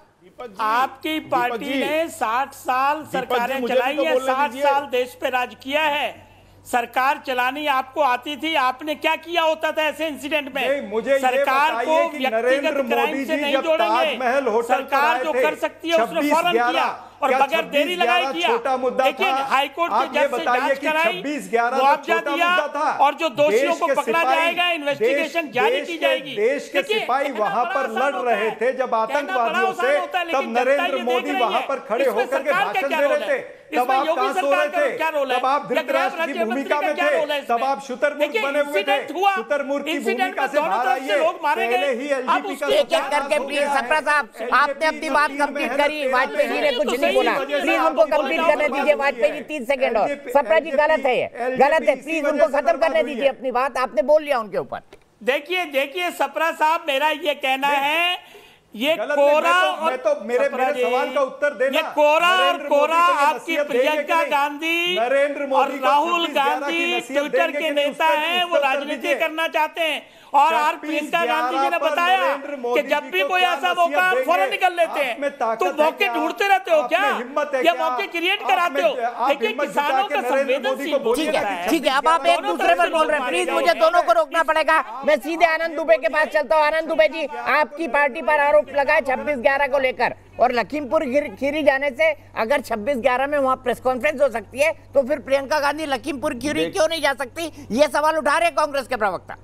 आपकी पार्टी ने साठ साल सरकारें चलाई है, साठ साल देश पे राज किया है, सरकार चलानी आपको आती थी, आपने क्या किया होता था ऐसे इंसिडेंट में? नहीं, मुझे सरकार को व्यक्तिगत क्राइम से नहीं जोड़ेंगे, सरकार जो कर सकती है उसने फौरन किया और बगैर देरी लगाए किया। लेकिन हाईकोर्ट के जज से जांच कराई, मुआवजा दिया और जो दोषियों को पकड़ा जाएगा, इन्वेस्टिगेशन जारी की जाएगी। देश के सिपाही वहां पर लड़ रहे थे जब आतंकवादियों से, तब नरेंद्र मोदी वहां पर खड़े होकर के भाषण दे रहे थे। तब आप कहां सो रहे थे? तब आप धृतराष्ट्र की भूमिका में थे, तब आप शुतुरमुर्ग बने हुए थे। शुतुरमुर्ग की भूमिका से बाहर आइए। पहले ही एलजीपी का एक एक करके प्लीज सप्रा साहब, आपने अपनी बात कंप्लीट करी, वाजपेयी जी ने कुछ नहीं बोला, प्लीज उनको कंप्लीट करने दीजिए। वाजपेयी जी तीन सेकंड और। सप्रा जी गलत है, ये गलत है, प्लीज उनको खत्म करने दीजिए अपनी बात, आपने बोल लिया उनके ऊपर। देखिए देखिए सप्रा साहब, मेरा ये कहना है ये कोरा और मैं तो मेरे मेरे सवाल का उत्तर देना। ये कोरा और कोरा आपकी प्रियंका गांधी नरेंद्र और राहुल गांधी ट्विटर के नेता हैं, वो राजनीति करना चाहते हैं। और आज प्रियंका गांधी जी ने बताया कि जब भी कोई ऐसा मौका आप फौरन निकल लेते हैं। तो मौके ढूंढते रहते हो क्या? या मौके क्रिएट कराते हो? देखिए किसानों का संवेदनशील ठीक है, ठीक है, अब आप एक दूसरे पर बोल रहे हैं, प्लीज मुझे दोनों को रोकना पड़ेगा। मैं सीधे आनंद दुबे के पास चलता हूँ। आनंद दुबे जी, आपकी पार्टी पर आरोप लगा है छब्बीस ग्यारह को लेकर, और लखीमपुर खीरी जाने से अगर छब्बीस ग्यारह में वहां प्रेस कॉन्फ्रेंस हो सकती है तो फिर प्रियंका गांधी लखीमपुर खीरी क्यों नहीं जा सकती? ये सवाल उठा रहे कांग्रेस के प्रवक्ता।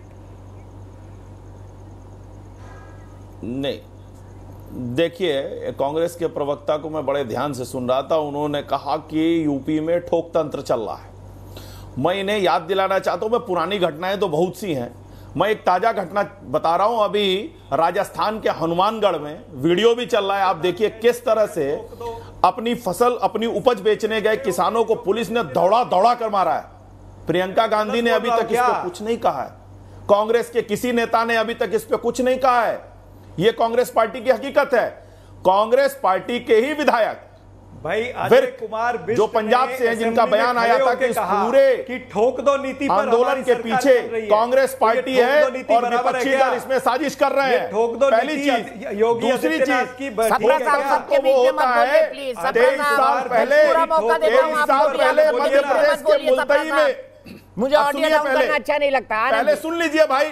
नहीं, देखिए कांग्रेस के प्रवक्ता को मैं बड़े ध्यान से सुन रहा था। उन्होंने कहा कि यूपी में ठोक तंत्र चल रहा है। मैं इन्हें याद दिलाना चाहता हूं, मैं पुरानी घटनाएं तो बहुत सी हैं, मैं एक ताजा घटना बता रहा हूं। अभी राजस्थान के हनुमानगढ़ में वीडियो भी चल रहा है, आप देखिए किस तरह से अपनी फसल, अपनी उपज बेचने गए किसानों को पुलिस ने दौड़ा दौड़ा कर मारा है। प्रियंका गांधी ने अभी तक इस पर कुछ नहीं कहा है, कांग्रेस के किसी नेता ने अभी तक इस पर कुछ नहीं कहा है। यह कांग्रेस पार्टी की हकीकत है। कांग्रेस पार्टी के ही विधायक भाई अजय कुमार जो पंजाब से हैं, जिनका बयान आया था कि इस पूरे कि ठोक दो नीति पर आंदोलन के पीछे कांग्रेस पार्टी है और विपक्षी दल इसमें साजिश कर रहे हैं। ठोक दो पहली चीज, दूसरी चीज, वो होता है तेईस साल पहले तेईस साल पहले मध्य प्रदेश के मुल्ताई में, मुझे ऑडियो डाउन करना अच्छा नहीं लगता। पहले सुन लीजिए भाई।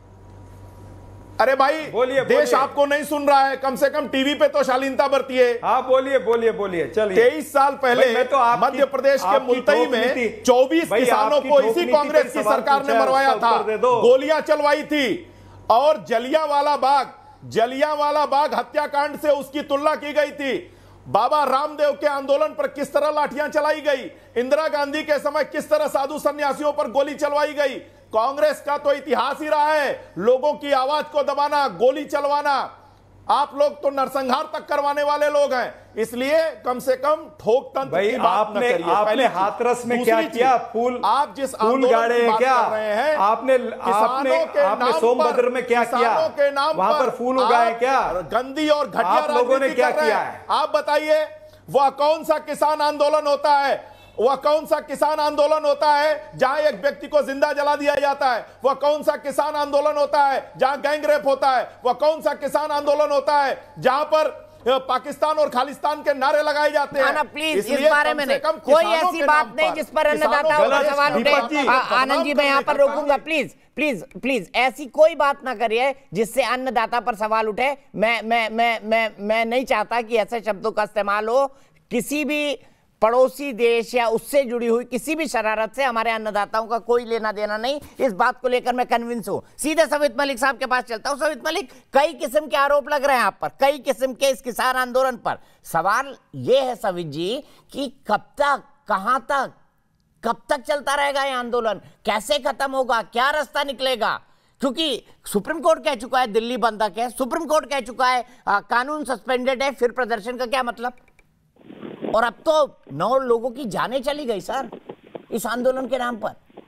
अरे भाई बोलिए, देश बोलिए। आपको नहीं सुन रहा है, कम से कम टीवी पे तो शालीनता बरतिए। हाँ बोलिए बोलिए बोलिए चलिए। तेईस साल पहले तो मध्य प्रदेश के मुल्ताई में चौबीस किसानों को इसी कांग्रेस की सरकार ने मरवाया था, गोलियां चलवाई थी। और जलियांवाला बाग जलियांवाला बाग हत्याकांड से उसकी तुलना की गई थी। बाबा रामदेव के आंदोलन पर किस तरह लाठियां चलाई गई, इंदिरा गांधी के समय किस तरह साधु सन्यासियों पर गोली चलवाई गई। कांग्रेस का तो इतिहास ही रहा है लोगों की आवाज को दबाना, गोली चलवाना। आप लोग तो नरसंहार तक करवाने वाले लोग हैं, इसलिए कम से कम ठोक तंत्र की बात आपने, न करिए। आपने हाथरस में क्या किया? फूल आप जिस फूल गाड़े हैं क्या कर रहे हैं, आपने आपने आपने सोनभद्र में क्या किया? के नाम वहां पर फूल उगाए क्या? गंदी और घटिया लोगों ने क्या किया है? आप बताइए, वह कौन सा किसान आंदोलन होता है? वह कौन सा किसान आंदोलन होता है जहां एक व्यक्ति को जिंदा जला दिया जाता है? वह कौन सा किसान आंदोलन होता है जहां गैंग रेप होता है? वह कौन सा किसान आंदोलन होता है जहां पर पाकिस्तान और खालिस्तान के नारे लगाए जाते हैं? ना प्लीज इस बारे में नहीं, कोई ऐसी बात नहीं जिस पर अन्नदाताओं का सवाल उठे। आनंद जी मैं यहाँ पर रोकूंगा, प्लीज प्लीज प्लीज ऐसी कोई बात ना करिए जिससे अन्नदाता पर सवाल उठे। मैं मैं मैं मैं मैं नहीं चाहता कि ऐसे शब्दों का इस्तेमाल हो। किसी भी पड़ोसी देश या उससे जुड़ी हुई किसी भी शरारत से हमारे अन्नदाताओं का कोई लेना देना नहीं। इस बात को लेकर मैं कन्विंस हूं। सीधे सवित मलिक साहब के पास चलता हूं। सवित मलिक, कई किस्म के आरोप लग रहे हैं आप पर, कई किस्म के इस किसान आंदोलन पर। सवाल यह है सवित जी कि कब तक, कहां तक, कब तक चलता रहेगा ये आंदोलन, कैसे खत्म होगा, क्या रास्ता निकलेगा? क्योंकि सुप्रीम कोर्ट कह चुका है दिल्ली बंधक है, सुप्रीम कोर्ट कह चुका है आ, कानून सस्पेंडेड है, फिर प्रदर्शन का क्या मतलब? और अब तो नौ लोगों की जानें चली गई सर इस आंदोलन के नाम पर।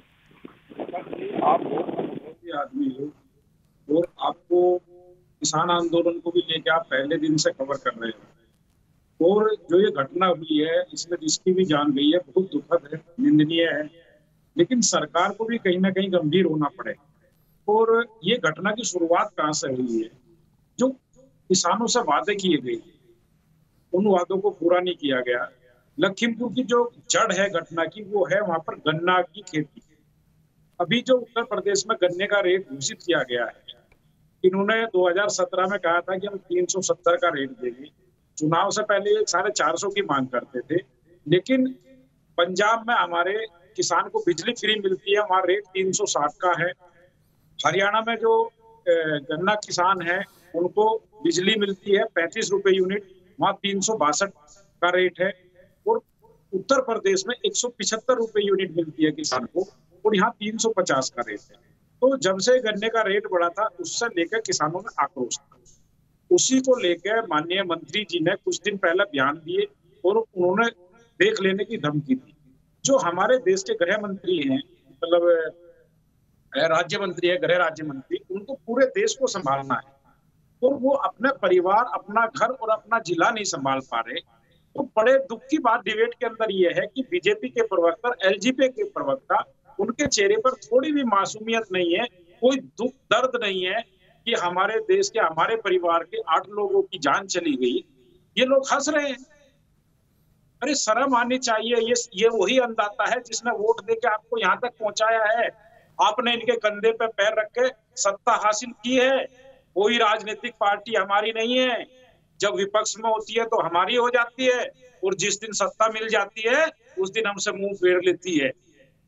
आप बहुत आदमी हो और आपको किसान आंदोलन को भी लेके आप पहले दिन से कवर कर रहे हो, और जो ये घटना हुई है इसमें जिसकी भी जान गई है बहुत दुखद है, निंदनीय है, लेकिन सरकार को भी कहीं ना कहीं गंभीर होना पड़े। और ये घटना की शुरुआत कहाँ से हुई है? जो किसानों से वादे किए गए उन वादों को पूरा नहीं किया गया। लखीमपुर की जो जड़ है घटना की वो है वहां पर गन्ना की खेती। अभी जो उत्तर प्रदेश में गन्ने का रेट घोषित किया गया है, इन्होंने दो हज़ार सत्रह में कहा था कि हम तीन सौ सत्तर का रेट देंगे। चुनाव से पहले साढ़े चार सौ की मांग करते थे, लेकिन पंजाब में हमारे किसान को बिजली फ्री मिलती है, वहाँ रेट तीन सौ साठ का है। हरियाणा में जो गन्ना किसान है उनको बिजली मिलती है पैंतीस रुपए यूनिट, वहाँ तीन सौ बासठ का रेट है। और उत्तर प्रदेश में एक सौ पिछहत्तर रुपए यूनिट मिलती है किसान को, और यहाँ तीन सौ पचास का रेट है। तो जब से गन्ने का रेट बढ़ा था उससे लेकर किसानों में आक्रोश था। उसी को लेकर माननीय मंत्री जी ने कुछ दिन पहले बयान दिए और उन्होंने देख लेने की धमकी दी। जो हमारे देश के गृह मंत्री हैं, मतलब राज्य मंत्री है, गृह राज्य मंत्री, उनको पूरे देश को संभालना है और वो अपने परिवार, अपना घर और अपना जिला नहीं संभाल पा रहे। तो बड़े दुख की बात डिबेट के अंदर ये है कि बीजेपी के प्रवक्ता, एलजेपी के प्रवक्ता, उनके चेहरे पर थोड़ी भी मासूमियत नहीं है, कोई दुख दर्द नहीं है कि हमारे देश के, हमारे परिवार के आठ लोगों की जान चली गई। ये लोग हंस रहे हैं। अरे शर्म आनी चाहिए। ये ये वही अन्नदाता है जिसने वोट देके आपको यहाँ तक पहुंचाया है। आपने इनके कंधे पे पैर रख के सत्ता हासिल की है। कोई राजनीतिक पार्टी हमारी नहीं है। जब विपक्ष में होती है तो हमारी हो जाती है, और जिस दिन सत्ता मिल जाती है उस दिन हमसे मुंह फेर लेती है।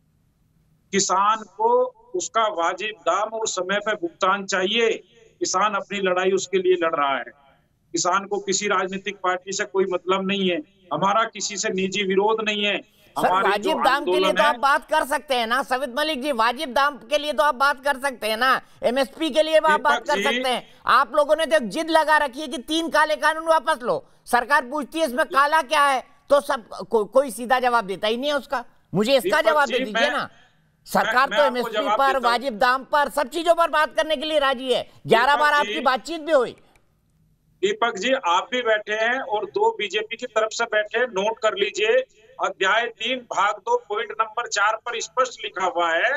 किसान को उसका वाजिब दाम और समय पर भुगतान चाहिए। किसान अपनी लड़ाई उसके लिए लड़ रहा है। किसान को किसी राजनीतिक पार्टी से कोई मतलब नहीं है। हमारा किसी से निजी विरोध नहीं है। सर, वाजिब दाम के लिए तो आप बात कर सकते हैं ना सवित मलिक जी, वाजिब दाम के लिए तो आप बात कर सकते हैं ना, एमएसपी के लिए आप बात कर सकते हैं। आप लोगों ने तो जिद लगा रखी है कि तीन काले कानून वापस लो। सरकार पूछती है इसमें काला क्या है, तो सब को, कोई सीधा जवाब देता ही नहीं है उसका। मुझे इसका जवाब दे दीजिए ना। सरकार तो एमएसपी पर, वाजिब दाम पर, सब चीजों पर बात करने के लिए राजी है। ग्यारह बार आपकी बातचीत भी हुई। दीपक जी, आप भी बैठे हैं और दो बीजेपी की तरफ से बैठे हैं। नोट कर लीजिए, अध्याय तीन भाग दो पॉइंट नंबर चार पर स्पष्ट लिखा हुआ है,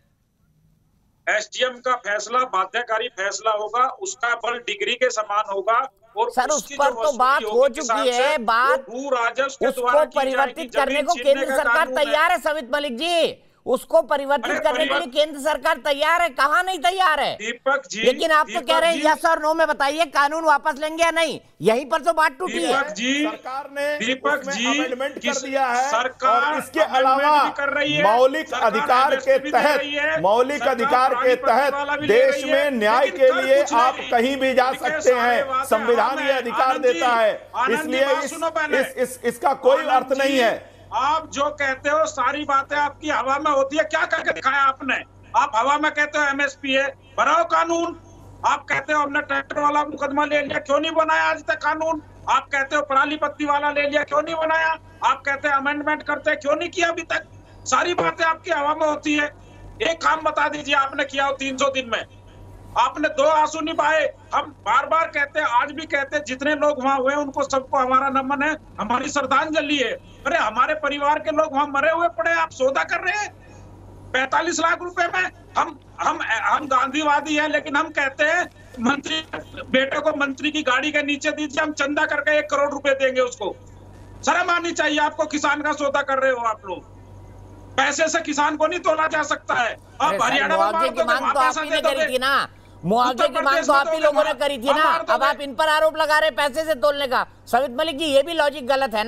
एसडीएम का फैसला बाध्यकारी फैसला होगा, उसका बल डिग्री के समान होगा। और सर, उस पर तो बात हो चुकी है। बात भू राजस्व के द्वारा परिवर्तित करने को केंद्र सरकार तैयार है सवित मलिक जी। उसको परिवर्तित करने के लिए केंद्र सरकार तैयार है, कहाँ नहीं तैयार है दीपक जी। लेकिन आप तो कह रहे हैं यस और नो में बताइए कानून वापस लेंगे या नहीं। यहीं पर तो बात टूटी है। दीपक जी, सरकार ने दीपक जी अमेंडमेंट कर दिया है, सरकार और इसके अलावा मौलिक अधिकार के तहत मौलिक अधिकार के तहत देश में न्याय के लिए आप कहीं भी जा सकते हैं। संविधान ये अधिकार देता है, इसलिए इस इसका कोई अर्थ नहीं है। आप जो कहते हो सारी बातें आपकी हवा में होती है। क्या करके दिखाया आपने? आप हवा में कहते हो एमएसपी है, बनाओ कानून। आप कहते हो हमने ट्रैक्टर वाला मुकदमा ले लिया, क्यों नहीं बनाया आज तक कानून? आप कहते हो पराली पत्ती वाला ले लिया, क्यों नहीं बनाया? आप कहते हैं अमेंडमेंट करते हैं, क्यों नहीं किया अभी तक? सारी बातें आपकी हवा में होती है। एक काम बता दीजिए आपने किया हो तीन सौ दिन में। आपने दो आंसू नहीं बहाए। हम बार बार कहते हैं, आज भी कहते हैं, जितने लोग वहां हुए उनको सबको हमारा नमन है, हमारी श्रद्धांजलि है। अरे हमारे परिवार के लोग वहां मरे हुए पड़े, आप सौदा कर रहे हैं पैंतालीस लाख रुपए में। हम हम हम गांधीवादी हैं, लेकिन हम कहते हैं मंत्री बेटे को मंत्री की गाड़ी के नीचे दीजिए, हम चंदा करके एक करोड़ रुपए देंगे उसको। शर्म आनी चाहिए आपको। किसान का सौदा कर रहे हो आप लोग। पैसे से किसान को नहीं तोला जा सकता है। आप हरियाणा में मुआवजे की मांग तो आप ही ने करी थी ना, मुआवजे की मांग तो आप ही लोगों ने करी थी ना। अब आप इन पर आरोप लगा रहे पैसे से तोलने का। सवित मलिक जी, ये भी लॉजिक गलत है ना।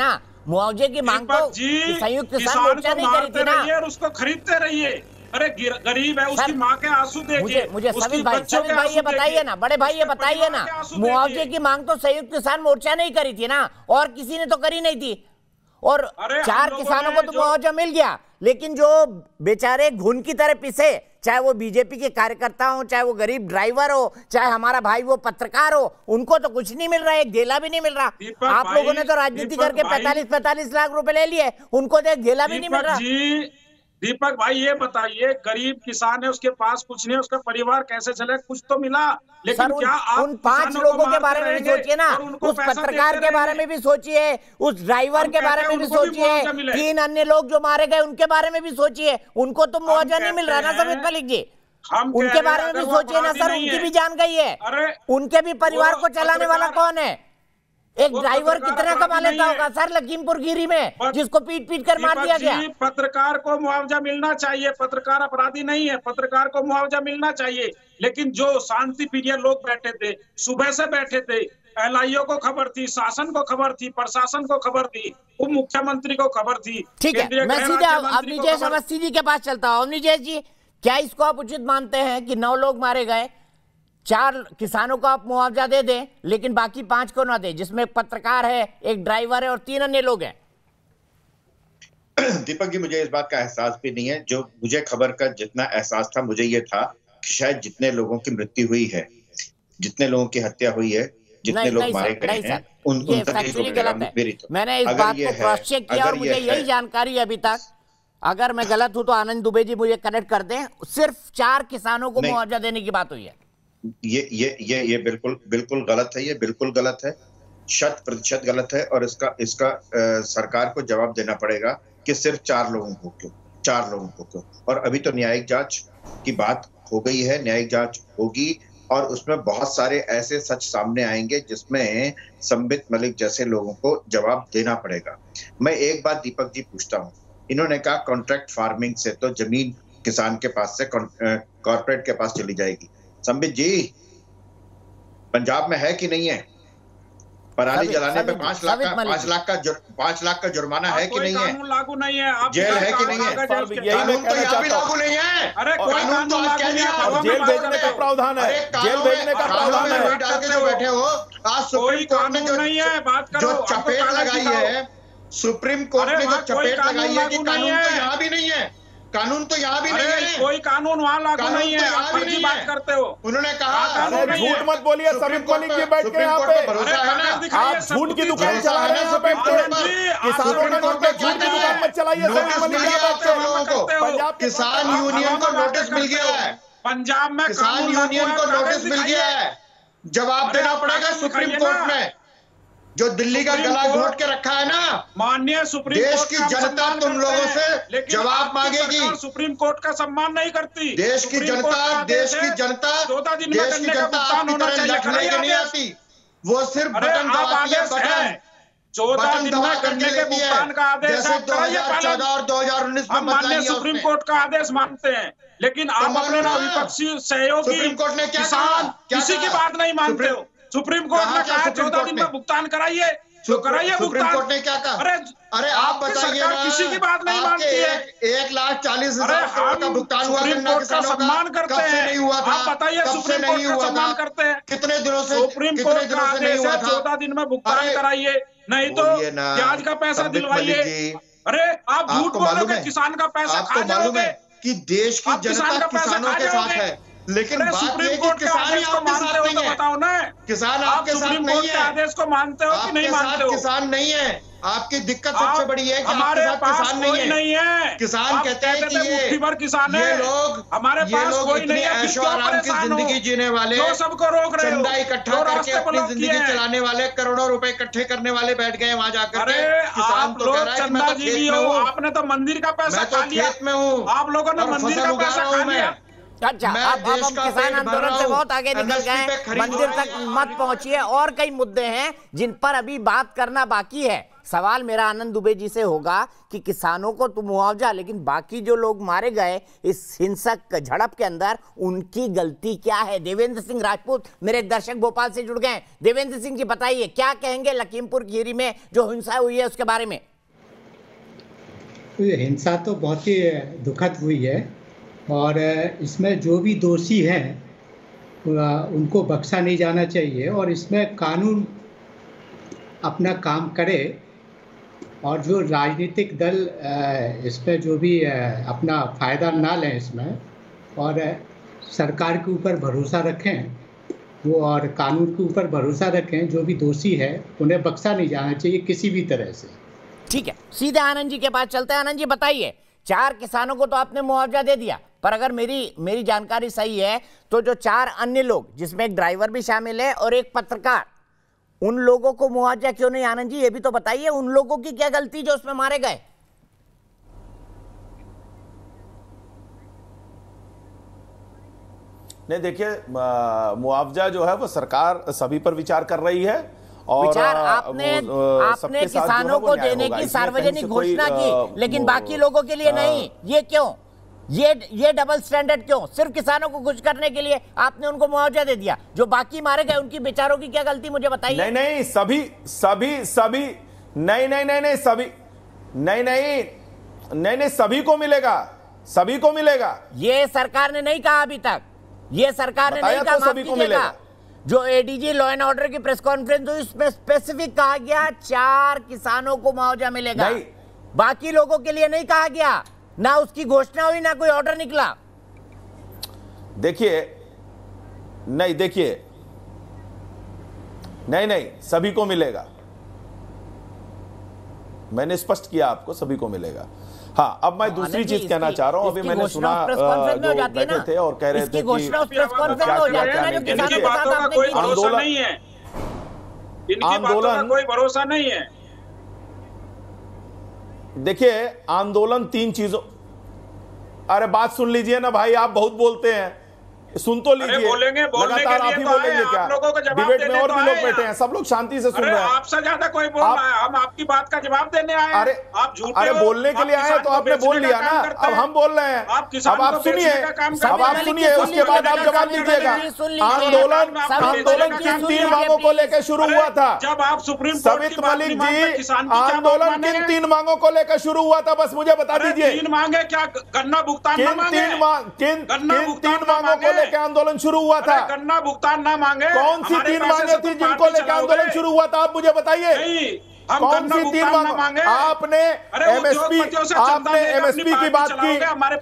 मुआवजे की मांग तो संयुक्त किसान मोर्चा नहीं करी थी ना, और उसको खरीदते रहिए। अरे गरीब है, उसकी माँ के आंसू देखिए। मुझे मुझे सभी भाई सभी भाई ये बताइए ना, बड़े भाई ये बताइए ना, मुआवजे की मांग तो संयुक्त किसान मोर्चा नहीं करी थी ना, और किसी ने तो करी नहीं थी। और चार किसानों को तो मुआवजा मिल गया, लेकिन जो बेचारे घुन की तरह पिसे, चाहे वो बीजेपी के कार्यकर्ता हो, चाहे वो गरीब ड्राइवर हो, चाहे हमारा भाई वो पत्रकार हो, उनको तो कुछ नहीं मिल रहा है, एक धेला भी नहीं मिल रहा। आप लोगों ने तो राजनीति करके पैंतालीस पैंतालीस लाख रुपए ले लिए, उनको तो एक धेला भी नहीं मिल रहा। दीपक भाई ये बताइए, गरीब किसान है, उसके पास कुछ नहीं, उसका परिवार कैसे चले? कुछ तो मिला, लेकिन सर, क्या आप उन पांच लोगों के बारे में भी सोचिए ना, उस पत्रकार के बारे में भी सोचिए, उस ड्राइवर के बारे में भी सोचिए, तीन अन्य लोग जो मारे गए उनके बारे में भी सोचिए, उनको तो मुआवजा नहीं मिल रहा ना समित मलिक जी, उनके बारे में भी सोचिए ना सर, उनकी भी जान गई है, उनके भी परिवार को चलाने वाला कौन है? एक ड्राइवर कितना कमा लेता होगा सर लखीमपुर खीरी में, जिसको पीट पीट कर मार दिया गया? पत्रकार को मुआवजा मिलना चाहिए, पत्रकार अपराधी नहीं है, पत्रकार को मुआवजा मिलना चाहिए, लेकिन जो शांति प्रिय लोग बैठे थे, सुबह से बैठे थे, एलआईओ को खबर थी, शासन को खबर थी, प्रशासन को खबर थी, उप मुख्यमंत्री को खबर थी। ठीक है, मैं सीधा अवनीश अवस्थी जी के पास चलता हूँ। अवनीश जी, क्या इसको आप उचित मानते हैं कि नौ लोग मारे गए, चार किसानों को आप मुआवजा दे दें, लेकिन बाकी पांच को ना दें, जिसमें एक पत्रकार है, एक ड्राइवर है और तीन अन्य लोग हैं? दीपक जी, मुझे इस बात का एहसास भी नहीं है। जो मुझे खबर का जितना एहसास था, मुझे ये था कि शायद जितने लोगों की मृत्यु हुई है, जितने लोगों की हत्या हुई है, जितने नहीं, लोग नहीं मारे गए हैं, उन ये फैक्चुअली गलत है। मैंने इस बात को क्रॉस चेक किया और मुझे यही जानकारी अभी तक, अगर मैं गलत हूं तो आनंद दुबे जी मुझे कनेक्ट कर दें, सिर्फ चार किसानों को मुआवजा देने की बात हुई है। ये ये ये ये बिल्कुल बिल्कुल गलत है, ये बिल्कुल गलत है, शत प्रतिशत गलत है, और इसका इसका आ, सरकार को जवाब देना पड़ेगा कि सिर्फ चार लोगों को क्यों, चार लोगों को क्यों। और अभी तो न्यायिक जांच की बात हो गई है, न्यायिक जांच होगी और उसमें बहुत सारे ऐसे सच सामने आएंगे जिसमें संबित मलिक जैसे लोगों को जवाब देना पड़ेगा। मैं एक बात दीपक जी पूछता हूँ, इन्होंने कहा कॉन्ट्रैक्ट फार्मिंग से तो जमीन किसान के पास से कॉर्पोरेट के पास चली जाएगी। संबित जी, पंजाब में है कि नहीं है? पराली जलाने पे पांच लाख का पांच लाख का पांच लाख का जुर्माना है कि नहीं है? कानून लागू नहीं है, आप जेल है कि नहीं है? कानून तो यहाँ भी लागू नहीं है। अरे कानून तो आज कह दिया, जेल भेजने का प्रावधान है, जेल भेजने का प्रावधान है। डाल के जो बैठे हो, आज सुप्रीम कोर्ट ने जो जो चपेट लगाई है, सुप्रीम कोर्ट ने जो चपेट लगाई है कि कानून तो यहाँ भी नहीं है, कानून तो यहाँ भी नहीं है, कोई कानून वहाँ लागू नहीं है, आप फर्जी बात करते हो। उन्होंने कहा अरे झूठ मत बोलिए, समित मलिक जी बैठ के यहाँ पे आप झूठ की दुकान चला रहे हैं, बैठ के किसानों ने नोटिस, झूठ की दुकान मत चलाइए समित मलिक जी बैठ के। पंजाब किसान यूनियन को नोटिस मिल गया है, पंजाब में किसान यूनियन को नोटिस मिल गया है, जवाब देना पड़ेगा सुप्रीम कोर्ट में। जो दिल्ली का गला घोट के रखा है ना, माननीय सुप्रीम देश कोर्ट की जनता तुम लोगों से जवाब मांगेगी। सुप्रीम कोर्ट का सम्मान नहीं करती। देश की जनता देश की जनता देश की जनता आपकी तरह लखने के नहीं आती, वो सिर्फ बटन दबाती है, बटन चौदह दिन में करने के भुगतान का आदेश जैसे दो हजार चौदह और दो हजार उन्नीस में माननीय सुप्रीम कोर्ट का आदेश मानते हैं, लेकिन आप अपने विपक्षी सहयोगी किसान किसी की बात नहीं मानते हो। सुप्रीम कोर्ट ने कहा चौदह दिन में भुगतान कराइए, तो कराइए भुगतान। सुप्रीम कोर्ट ने क्या कहा? अरे अरे आप बताइए ना, किसी की बात नहीं मानती है। एक लाख चालीस हजार करोड़ का भुगतान हुआ, सुप्रीम कोर्ट का सम्मान करते हैं, नहीं हुआ था? आप बताइए, सुप्रीम कोर्ट का सम्मान करते हैं, कितने दिनों से? सुप्रीम कोर्ट का आदेश है चौदह दिन में भुगतान कराइए, नहीं तो ब्याज का पैसा दिलवाइए। अरे आप झूठ बोलोगे, किसान का पैसा खा जाओगे कि देश की जनता किसानों के साथ है, लेकिन सुप्रीम कोर्ट के आदेश को मानते हो तो बताओ ना, किसान आपके साथ नहीं है, आदेश को मानते हो कि नहीं मानते हो? किसान नहीं है, आपकी दिक्कत सबसे बड़ी है कि हमारे आपके साथ किसान नहीं है, नहीं है। किसान कहते हैं कि ये भर किसान ये है, लोग हमारे पास कोई नहीं है, ऐशो आराम की जिंदगी जीने वाले, जो सबको रोक रहे हो, चंदा इकट्ठा करके अपनी जिंदगी चलाने वाले, करोड़ों रुपए इकट्ठे करने वाले बैठ गए वहां जाकर के। किसान तो कह रहा है मैं तो खेत में हूँ, आपने तो मंदिर का पैसा खा लिया, खेत में हूँ, आप लोगों ने मंदिर का पैसा खा लिया। अच्छा, अब अब हम किसान आंदोलन से बहुत आगे निकल गए, मंदिर तक मत पहुंचिए, और कई मुद्दे हैं जिन पर अभी बात करना बाकी है। सवाल मेरा आनंद दुबे जी से होगा कि किसानों को तो मुआवजा, लेकिन बाकी जो लोग मारे गए इस हिंसक झड़प के अंदर, उनकी गलती क्या है? देवेंद्र सिंह राजपूत मेरे दर्शक भोपाल से जुड़ गए। देवेंद्र सिंह जी बताइए, क्या कहेंगे लखीमपुर खीरी में जो हिंसा हुई है उसके बारे में? तो ये हिंसा तो बहुत ही दुखद हुई है और इसमें जो भी दोषी हैं उनको बख्शा नहीं जाना चाहिए और इसमें कानून अपना काम करे और जो राजनीतिक दल इस पर जो भी अपना फ़ायदा ना लें इसमें और सरकार के ऊपर भरोसा रखें वो और कानून के ऊपर भरोसा रखें। जो भी दोषी है उन्हें बख्शा नहीं जाना चाहिए किसी भी तरह से। ठीक है, सीधे आनंद जी के पास चलते हैं। आनंद जी बताइए, चार किसानों को तो आपने मुआवजा दे दिया, पर अगर मेरी मेरी जानकारी सही है तो जो चार अन्य लोग जिसमें एक ड्राइवर भी शामिल है और एक पत्रकार, उन लोगों को मुआवजा क्यों नहीं? आनंद जी ये भी तो बताइए, उन लोगों की क्या गलती जो उसमें मारे गए? नहीं देखिए, मुआवजा जो है वो सरकार सभी पर विचार कर रही है और विचार आपने आपने किसानों को देने की सार्वजनिक घोषणा की, लेकिन बाकी लोगों के लिए नहीं। ये क्यों? ये ये डबल स्टैंडर्ड क्यों? सिर्फ किसानों को खुश करने के लिए आपने उनको मुआवजा दे दिया, जो बाकी मारे गए उनकी बेचारों की क्या गलती, मुझे बताइए। नहीं नहीं सभी सभी सभी नहीं नहीं नहीं नहीं सभी नहीं नहीं नहीं नहीं सभी को मिलेगा, सभी को मिलेगा। ये सरकार ने नहीं कहा अभी तक, ये सरकार ने नहीं कहा, तो सभी को मिलेगा। जो एडीजी लॉ एंड ऑर्डर की प्रेस कॉन्फ्रेंस हुई उसमें स्पेसिफिक कहा गया चार किसानों को मुआवजा मिलेगा, बाकी लोगों के लिए नहीं कहा गया, ना उसकी घोषणा हुई ना कोई ऑर्डर निकला। देखिए नहीं देखिए नहीं नहीं सभी को मिलेगा, मैंने स्पष्ट किया आपको, सभी को मिलेगा। हाँ, अब मैं दूसरी चीज कहना चाह रहा हूं। अभी मैंने सुना जो बैठे थे और कह रहे थे कि आंदोलन नहीं है, इनकी बातों का कोई भरोसा नहीं है। देखिए आंदोलन तीन चीजों, अरे बात सुन लीजिए ना भाई, आप बहुत बोलते हैं, सुन तो लीजिए। बोलेंगे, लगातार आप ही बोलेंगे क्या? डिबेट में और भी लोग बैठे हैं, सब लोग शांति से सुन रहे हैं। आपसे ज्यादा कोई बोल रहा है, हम आपकी बात का जवाब देने आए हैं। अरे आप झूठे अरे बोलने के लिए आए तो आपने बोल लिया ना, अब हम बोल रहे हैं। अब आप सुनिए, अब आप सुनिए, उसके बाद आप जवाब दीजिएगा। आंदोलन आंदोलन किन तीन मांगों को लेकर शुरू हुआ था? जब आप सुप्रीम सवित मलिक जी, आंदोलन किन तीन मांगों को लेकर शुरू हुआ था, बस मुझे बता दीजिए। तीन मांगे क्या? गन्ना भुगतान किन तीन किन तीन मांगों को लेकर आंदोलन शुरू हुआ था? गन्ना भुगतान ना मांगे। कौन सी तीन मांगे थी जिनको लेकर आंदोलन शुरू हुआ था, आप मुझे बताइए। कौन सी तीन मांगे? आपने एमएसपी आपने एमएसपी की बात की,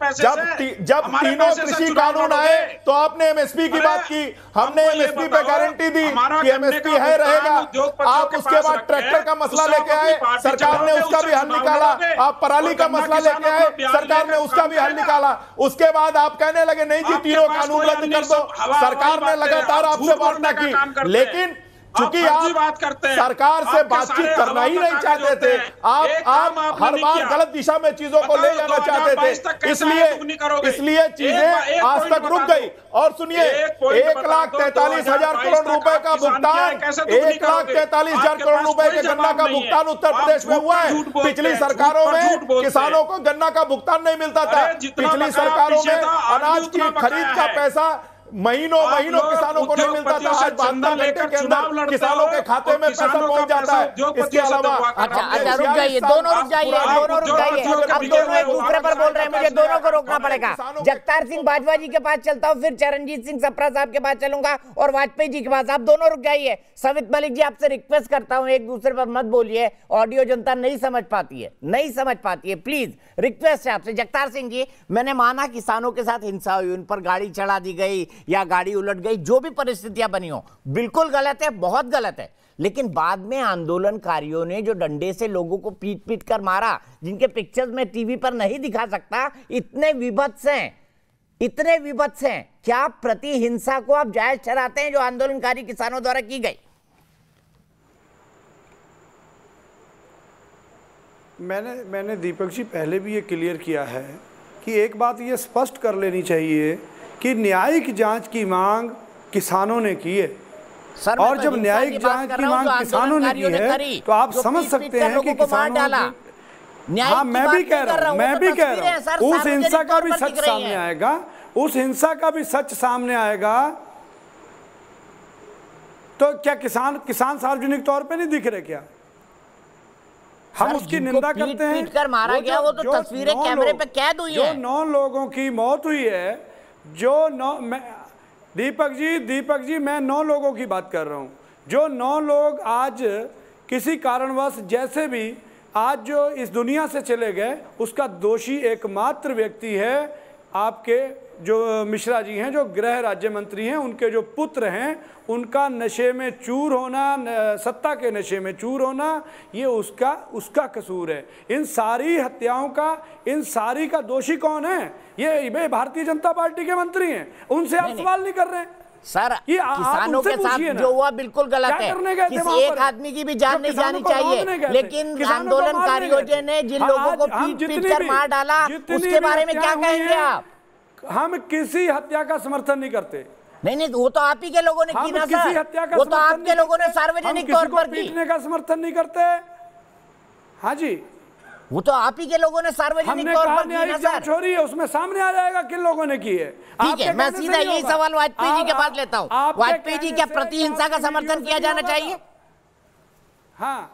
जब जब तीनों कृषि कानून आए तो आपने एमएसपी की बात की, हमने एमएसपी पे गारंटी दी कि एमएसपी है रहेगा। आप उसके बाद ट्रैक्टर का मसला लेके आए, सरकार ने उसका भी हल निकाला। आप पराली का मसला लेके आए, सरकार ने उसका भी हल निकाला। उसके बाद आप कहने लगे नहीं जी तीनों कानून रद्द कर दो। सरकार ने लगातार आपसे वार्ता की, लेकिन चूंकि आप बात करते हैं, सरकार से बातचीत करना ही नहीं चाहते थे, आप आप हर बार गलत दिशा में चीजों को ले जाना चाहते थे, इसलिए इसलिए चीजें आज तक रुक गई। और सुनिए, एक लाख तैतालीस हजार करोड़ रुपए का भुगतान, एक लाख तैतालीस हजार करोड़ रुपए के गन्ना का भुगतान उत्तर प्रदेश में हुआ है। पिछली सरकारों में किसानों को गन्ना का भुगतान नहीं मिलता था। पिछली सरकारों में अनाज की खरीद का पैसा महीनों महीनों किसानों को नहीं मिलता था। आज बहत्तर घंटे के अंदर किसानों के खाते में पैसा पहुंच जाता है। इसके अलावा अच्छा अच्छा रुक जाइए, दोनों रुक जाइए, दोनों रुक जाइए। अब दोनों एक दूसरे पर बोल रहे हैं, मुझे दोनों को रोकना पड़ेगा। जगतार सिंह बाजवा जी के पास चलता हूँ, फिर चरणजीत सिंह सप्रा साहब के पास चलूंगा और वाजपेयी जी के पास। आप दोनों रुक जाइए। सवित मलिक जी, आपसे रिक्वेस्ट करता हूँ एक दूसरे पर मत बोलिए, ऑडियो जनता नहीं समझ पाती है, नहीं समझ पाती है, प्लीज रिक्वेस्ट है आपसे। जगतार सिंह जी, मैंने माना किसानों के साथ हिंसा हुई, उन पर गाड़ी चढ़ा दी गई या गाड़ी उलट गई, जो भी परिस्थितियां बनी हो, बिल्कुल गलत है, बहुत गलत है। लेकिन बाद में आंदोलनकारियों ने जो डंडे से लोगों को पीट पीट कर मारा, जिनके पिक्चर्स में टीवी पर नहीं दिखा सकता, इतने विभत्स हैं, इतने विभत्स हैं। क्या प्रति हिंसा को आप जायज ठहराते हैं जो आंदोलनकारी किसानों द्वारा की गई? मैंने मैंने दीपक जी पहले भी ये क्लियर किया है कि एक बात ये स्पष्ट कर लेनी चाहिए कि न्यायिक जांच की मांग किसानों ने की है, और जब न्यायिक जांच की मांग किसानों ने की है तो आप समझ सकते हैं कि किसानों की, हाँ मैं भी कह रहा हूँ मैं भी कह रहा हूँ उस हिंसा का भी सच सामने आएगा, उस हिंसा का भी सच सामने आएगा। तो क्या किसान किसान सार्वजनिक तौर पे नहीं दिख रहे क्या? हम उसकी निंदा करते हैं। पीट कर मारा गया वो तो तस्वीरें कैमरे पे कैद हुई हैं। जो नौ लोगों की मौत हुई है, जो नौ दीपक जी दीपक जी मैं नौ लोगों की बात कर रहा हूँ। जो नौ लोग आज किसी कारणवश जैसे भी आज जो इस दुनिया से चले गए, उसका दोषी एकमात्र व्यक्ति है आपके जो मिश्रा जी हैं, जो गृह राज्य मंत्री हैं। उनके जो पुत्र हैं, उनका नशे में चूर होना, सत्ता के नशे में चूर होना, ये उसका उसका कसूर है। इन सारी हत्याओं का, इन सारी का दोषी कौन है? ये भारतीय जनता पार्टी के मंत्री हैं। उनसे आप सवाल नहीं कर रहे हैं सर। किसानों के साथ जो हुआ बिल्कुल गलत है। किसी एक आदमी की भी जान नहीं जानी चाहिए, लेकिन आंदोलनकारियों ने जिन लोगों को पीट पीट कर मार डाला, उसके बारे में क्या कहेंगे आप? हम किसी हत्या का समर्थन नहीं करते। नहीं नहीं, वो तो आप ही के लोगों ने की ना सर, वो तो आपके लोगों ने सार्वजनिक तौर पर की। पीटने का समर्थन नहीं करते। हाँ जी, वो तो आप ही के लोगों ने सार्वजनिक तौर पर की ना सर। हो रही है, उसमें सामने आ जाएगा किन लोगों ने की है। ठीक है, मैं सीधा यही सवाल वाजपेयी जी के पास लेता हूँ। वाजपेयी जी क्या प्रतिहिंसा का समर्थन किया जाना चाहिए? हाँ,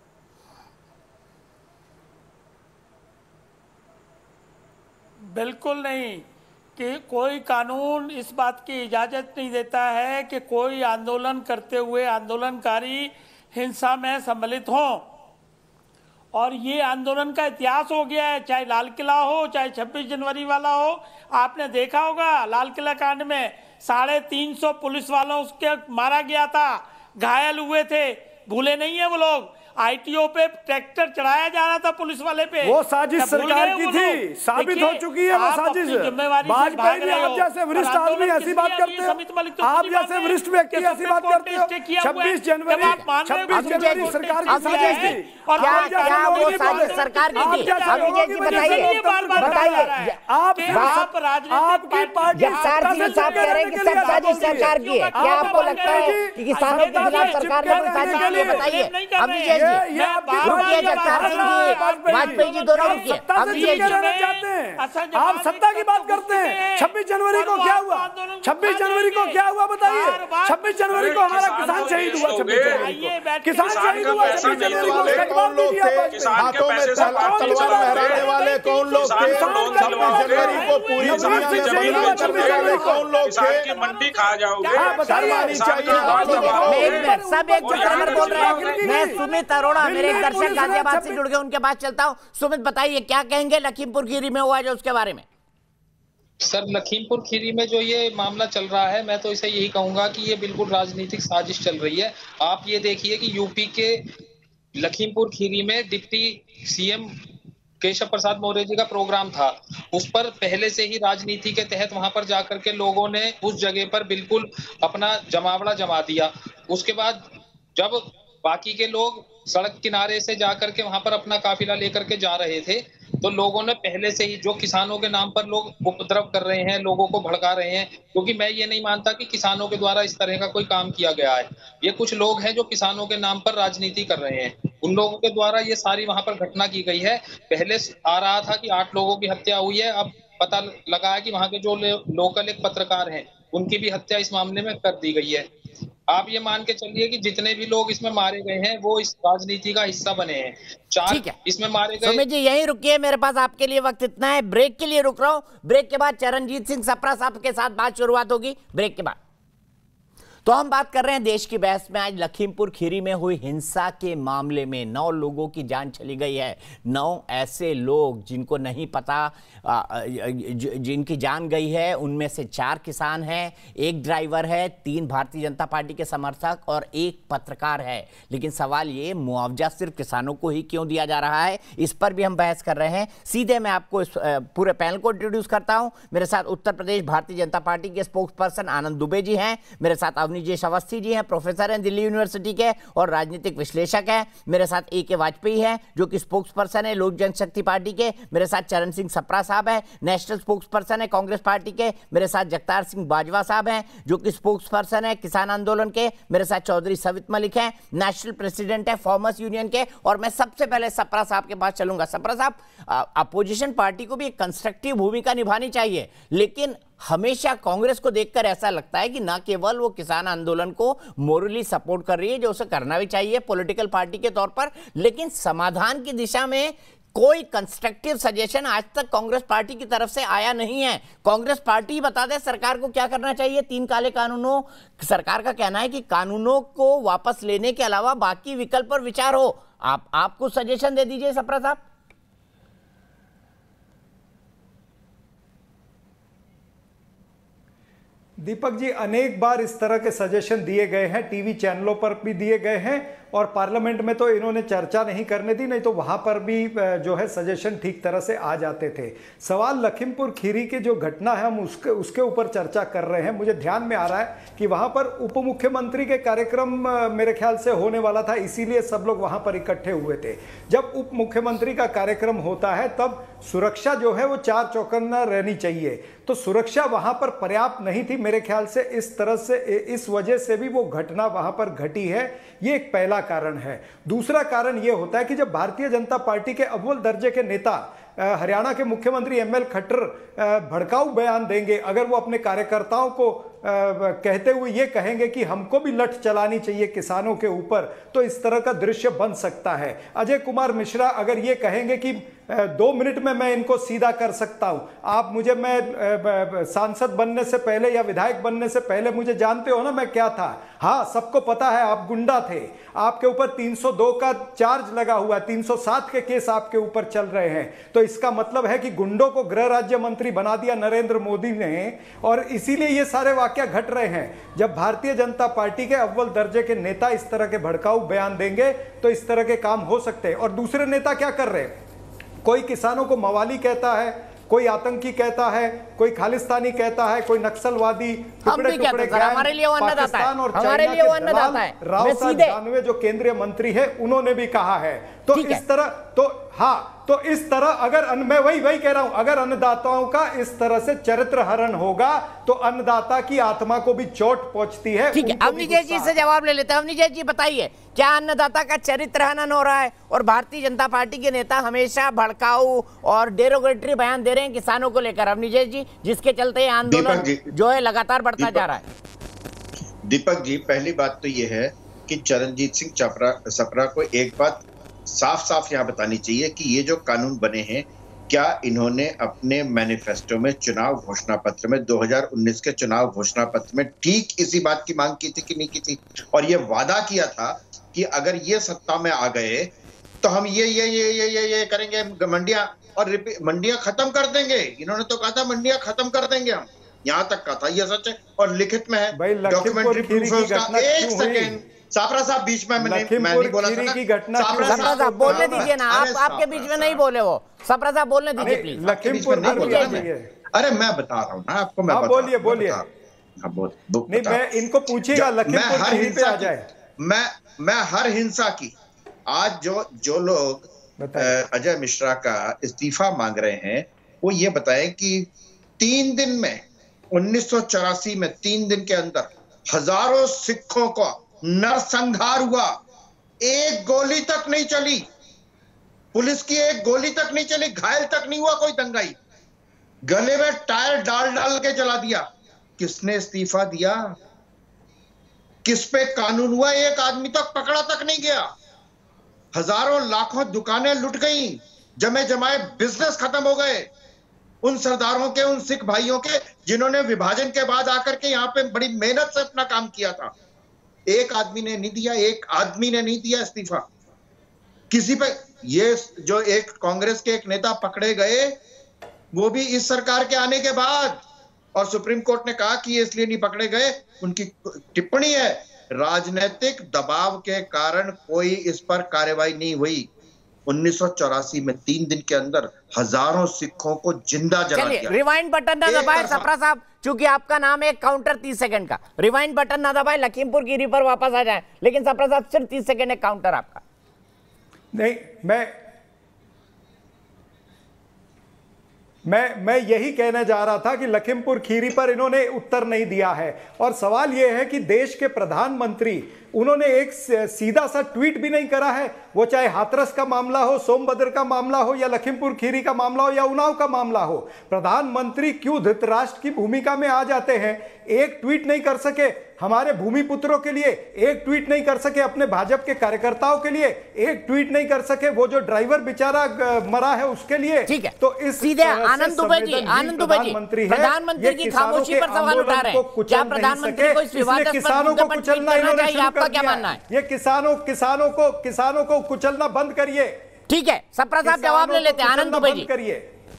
बिल्कुल नहीं। कि कोई कानून इस बात की इजाज़त नहीं देता है कि कोई आंदोलन करते हुए आंदोलनकारी हिंसा में सम्मिलित हों। और ये आंदोलन का इतिहास हो गया है, चाहे लाल किला हो, चाहे छब्बीस जनवरी वाला हो। आपने देखा होगा लाल किला कांड में साढ़े तीन सौ पुलिस वालों उसके मारा गया था, घायल हुए थे। भूले नहीं है वो लोग। आईटीओ पे ट्रैक्टर चढ़ाया जा रहा था पुलिस वाले पे। वो साजिश सरकार की थी, साबित हो चुकी है वो साजिश। वाजपेयी जी आप जैसे वरिष्ठ आदमी ऐसी बात करते हो, आप जैसे वरिष्ठ व्यक्ति ऐसी बात करते हो। छब्बीस जनवरी छब्बीस जनवरी सरकार की साजिश थी। और क्या वो साजिश सरकार की थी? अभिजय जी बताइए, बताइए आप आपकी पार्टी साहब कह रहे हैं कि सब साजिश सरकार की है। क्या आपको लगता है कि किसानों के खिलाफ सरकार ने कोई साजिश की है? बताइए अभिजय। ये वाजपेयी जी दोनों रुकिए। आप सत्ता की बात करते हैं। छब्बीस जनवरी को क्या हुआ? छब्बीस जनवरी को क्या हुआ बताइए। छब्बीस जनवरी को हमारा किसान शहीद हुआ। छब्बीस जनवरी को किसान शहीद हुआ। छब्बीस जनवरी को कौन लोग थे? हाथों में तलवार लहराने वाले कौन लोग थे? छब्बीस जनवरी को पूरी दुनिया में बदनाम करने वाले कौन लोग थे? मंडी खा जाओगे। शर्मानी चाहिए। सब एक जगह बोल रहे हैं। मैं सुमित अरोड़ा, मेरे एक दर्शक गाजियाबाद से जुड़ गए, उनके पास चलता हूं। सुमित बताइए क्या कहेंगे लखीमपुर खीरी में हुआ जो उसके बारे में? सर, लखीमपुर खीरी में जो ये मामला चल रहा है, मैं तो इसे यही कहूंगा कि ये बिल्कुल राजनीतिक साजिश चल रही है। आप ये देखिए कि यूपी के लखीमपुर खीरी में डिप्टी सीएम केशव प्रसाद मौर्य जी का प्रोग्राम था। उस पर पहले से ही राजनीति के तहत वहां पर जाकर के लोगों ने उस जगह पर बिल्कुल अपना जमावड़ा जमा दिया। उसके बाद जब बाकी के लोग सड़क किनारे से जाकर के वहां पर अपना काफिला लेकर के जा रहे थे, तो लोगों ने पहले से ही, जो किसानों के नाम पर लोग उपद्रव कर रहे हैं, लोगों को भड़का रहे हैं, क्योंकि मैं ये नहीं मानता कि किसानों के द्वारा इस तरह का कोई काम किया गया है। ये कुछ लोग हैं जो किसानों के नाम पर राजनीति कर रहे हैं, उन लोगों के द्वारा ये सारी वहां पर घटना की गई है। पहले आ रहा था कि आठ लोगों की हत्या हुई है, अब पता लगा है कि वहां के जो लोकल एक पत्रकार हैं, उनकी भी हत्या इस मामले में कर दी गई है। आप ये मान के चलिए कि जितने भी लोग इसमें मारे गए हैं वो इस राजनीति का हिस्सा बने हैं। चार इसमें मारे गए। सुमित जी यहीं रुकिए, मेरे पास आपके लिए वक्त इतना है। ब्रेक के लिए रुक रहा हूं। ब्रेक के बाद चरणजीत सिंह सप्रा साहब के साथ बात शुरुआत होगी। ब्रेक के बाद तो हम बात कर रहे हैं देश की बहस में। आज लखीमपुर खीरी में हुई हिंसा के मामले में नौ लोगों की जान चली गई है। नौ ऐसे लोग जिनको नहीं पता, जिनकी जान गई है, उनमें से चार किसान हैं, एक ड्राइवर है, तीन भारतीय जनता पार्टी के समर्थक और एक पत्रकार है। लेकिन सवाल ये, मुआवजा सिर्फ किसानों को ही क्यों दिया जा रहा है, इस पर भी हम बहस कर रहे हैं। सीधे मैं आपको इस पूरे पैनल को इंट्रोड्यूस करता हूं। मेरे साथ उत्तर प्रदेश भारतीय जनता पार्टी के स्पोक्स पर्सन आनंद दुबे जी हैं। मेरे साथ अवनीश अवस्थी जी हैं, प्रोफेसर हैं दिल्ली यूनिवर्सिटी के और राजनीतिक विश्लेषक हैं। मेरे साथ ए के वाजपेयी हैं जो कि स्पोक्स पर्सन है लोक जनशक्ति पार्टी के। मेरे साथ चरण सिंह सप्रा साहब हैं, नेशनल स्पोक्स पर्सन है कांग्रेस पार्टी के। मेरे साथ जगतार सिंह बाजवा साहब हैं जो कि स्पोक्स पर्सन है किसान आंदोलन के। मेरे साथ चौधरी सवित मलिक हैं, नेशनल प्रेसिडेंट है फार्मर्स यूनियन के। और मैं सबसे पहले सप्रा साहब के पास चलूंगा। सप्रा साहब, अपोजिशन पार्टी को भी एक कंस्ट्रक्टिव भूमिका निभानी चाहिए, लेकिन हमेशा कांग्रेस को देखकर ऐसा लगता है कि ना केवल वो किसान आंदोलन को मोरली सपोर्ट कर रही है, जो उसे करना भी चाहिए पॉलिटिकल पार्टी के तौर पर, लेकिन समाधान की दिशा में कोई कंस्ट्रक्टिव सजेशन आज तक कांग्रेस पार्टी की तरफ से आया नहीं है। कांग्रेस पार्टी बता दे सरकार को क्या करना चाहिए। तीन काले कानूनों, सरकार का कहना है कि कानूनों को वापस लेने के अलावा बाकी विकल्प पर विचार हो। आप आप कुछ सजेशन दे दीजिए सप्रा साहब। दीपक जी, अनेक बार इस तरह के सजेशन दिए गए हैं, टीवी चैनलों पर भी दिए गए हैं, और पार्लियामेंट में तो इन्होंने चर्चा नहीं करने दी, नहीं तो वहां पर भी जो है सजेशन ठीक तरह से आ जाते थे। सवाल लखीमपुर खीरी की जो घटना है, हम उसके उसके ऊपर चर्चा कर रहे हैं। मुझे ध्यान में आ रहा है कि वहां पर उप मुख्यमंत्री के कार्यक्रम मेरे ख्याल से होने वाला था, इसीलिए सब लोग वहां पर इकट्ठे हुए थे। जब उप मुख्यमंत्री का कार्यक्रम होता है तब सुरक्षा जो है वो चार चौकन्ना रहनी चाहिए, तो सुरक्षा वहां पर पर्याप्त नहीं थी मेरे ख्याल से। इस तरह से, इस वजह से भी वो घटना वहां पर घटी है, ये एक पहला कारण है। दूसरा कारण ये होता है कि जब भारतीय जनता पार्टी के अव्वल दर्जे के नेता हरियाणा के मुख्यमंत्री एम एल खट्टर भड़काऊ बयान देंगे, अगर वो अपने कार्यकर्ताओं को कहते हुए ये कहेंगे कि हमको भी लठ चलानी चाहिए किसानों के ऊपर, तो इस तरह का दृश्य बन सकता है। अजय कुमार मिश्रा अगर ये कहेंगे कि दो मिनट में मैं इनको सीधा कर सकता हूं, आप मुझे, मैं सांसद बनने से पहले या विधायक बनने से पहले मुझे जानते हो ना मैं क्या था, हाँ सबको पता है आप गुंडा थे, आपके ऊपर तीन सौ दो का चार्ज लगा हुआ है, तीन सौ सात के केस आपके ऊपर चल रहे हैं, तो इसका मतलब है कि गुंडों को गृह राज्य मंत्री बना दिया नरेंद्र मोदी ने, और इसीलिए ये सारे वाकया घट रहे हैं। जब भारतीय जनता पार्टी के अव्वल दर्जे के नेता इस तरह के भड़काऊ बयान देंगे तो इस तरह के काम हो सकते हैं। और दूसरे नेता क्या कर रहे हैं, कोई किसानों को मवाली कहता है, कोई आतंकी कहता है, कोई खालिस्तानी कहता है, कोई नक्सलवादी, टुकड़े टुकड़े हमारे लिए वो पाकिस्तान और हमारे लिए वो अन्नदाता है। राव साहब जानवे जो केंद्रीय मंत्री है उन्होंने भी कहा है। तो इस तरह, तो हाँ, तो इस तरह अगर मैं वही वही कह रहा हूं, अगर अन्नदाताओं का इस तरह से चरित्र हरण होगा तो अन्नदाता की आत्मा को भी चोट पहुंचती है। ठीक है, अवनीजय जी से जवाब ले लेते हैं। अवनीजय जी बताइए, क्या अन्नदाता का चरित्र हनन हो रहा है और भारतीय जनता पार्टी के नेता हमेशा भड़काऊ और डेरोगेटरी बयान दे रहे हैं किसानों को लेकर? अवनीजय जी, जिसके चलते आंदोलन जो है लगातार बढ़ता जा रहा है। दीपक जी, पहली बात तो ये है कि चरणजीत सिंह चपरा सप्रा को एक बात साफ साफ यहाँ बतानी चाहिए कि ये जो कानून बने हैं, क्या इन्होंने अपने मैनिफेस्टो में, चुनाव घोषणा पत्र में, दो हज़ार उन्नीस के चुनाव घोषणा पत्र में ठीक इसी बात की मांग की थी कि नहीं की थी? और ये वादा किया था कि अगर ये सत्ता में आ गए तो हम ये ये ये ये ये, ये करेंगे, मंडियां और मंडियां खत्म कर देंगे। इन्होंने तो कहा था मंडियां खत्म कर देंगे हम, यहाँ तक कहा था। ये सच है और लिखित में है, डॉक्यूमेंट्री प्रूफ है उसका। एक सेकेंड सापरा साहब, बीच में मैंने मैं नहीं बोला था ना। सप्रा साहब बोलने दीजिए ना, आप आपके बीच में नहीं बोले वो। सप्रा साहब बोलने दीजिए प्लीज। लखीमपुर अरे मैं बता रहा हूँ ना आपको, मैं बोलिए बोलिए। नहीं, मैं इनको पूछेगा लखीमपुर खीरी पे आ जाए। मैं मैं हर हिंसा की, आज जो जो लोग अजय मिश्रा का इस्तीफा मांग रहे हैं वो ये बताएं कि तीन दिन में, उन्नीस सौ चौरासी में तीन दिन के अंदर हजारों सिखों को नरसंहार हुआ, एक गोली तक नहीं चली, पुलिस की एक गोली तक नहीं चली, घायल तक नहीं हुआ कोई दंगाई, गले में टायर डाल डाल के जला दिया। किसने इस्तीफा दिया? किस पे कानून हुआ? एक आदमी तक पकड़ा तक नहीं गया। हजारों लाखों दुकानें लुट गई, जमे जमाए बिजनेस खत्म हो गए। उन सरदारों के, उन सिख भाइयों के जिन्होंने विभाजन के बाद आकर के यहाँ पे बड़ी मेहनत से अपना काम किया था, एक आदमी ने नहीं दिया, एक आदमी ने नहीं दिया इस्तीफा किसी पे। ये जो एक कांग्रेस के एक नेता पकड़े गए वो भी इस सरकार के आने के बाद, और सुप्रीम कोर्ट ने कहा कि ये इसलिए नहीं पकड़े गए, उनकी टिप्पणी है, राजनीतिक दबाव के कारण कोई इस पर कार्रवाई नहीं हुई। उन्नीस सौ चौरासी में तीन दिन के अंदर हजारों सिखों को जिंदा जला दिया। रिवाइंड बटन ना दबाएं सप्रा साहब, चूंकि आपका नाम है काउंटर तीस सेकंड का। रिवाइंड बटन ना दबाएं, लखीमपुर खीरी पर वापस आ जाएं, लेकिन सप्रा साहब सिर्फ तीस सेकंड है काउंटर आपका। नहीं, मैं मैं मैं यही कहने जा रहा था कि लखीमपुर खीरी पर इन्होंने उत्तर नहीं दिया है। और सवाल यह है कि देश के प्रधानमंत्री, उन्होंने एक सीधा सा ट्वीट भी नहीं करा है, वो चाहे हाथरस का मामला हो, सोनभद्र का मामला हो, या लखीमपुर खीरी का मामला हो, या उन्नाव का मामला हो। प्रधानमंत्री क्यों धृतराष्ट्र की भूमिका में आ जाते हैं? एक ट्वीट नहीं कर सके हमारे भूमिपुत्रों के लिए, एक ट्वीट नहीं कर सके अपने भाजपा के कार्यकर्ताओं के लिए, एक ट्वीट नहीं कर सके वो जो ड्राइवर बेचारा मरा है उसके लिए। ठीक है, तो इस सीधे आनंद दुबे जी, आनंद दुबे जी, प्रधानमंत्री की खामोशी पर सवाल उठा रहे हैं। क्या प्रधानमंत्री को इस विवादास्पद किसानों को कुचलना इन्होंने शुरू आपका क्या मानना है? ये किसानों किसानों को किसानों को कुचलना बंद करिए। ठीक है, सप्रा साहब जवाब ले लेते हैं। आनंद दुबे जी करिए।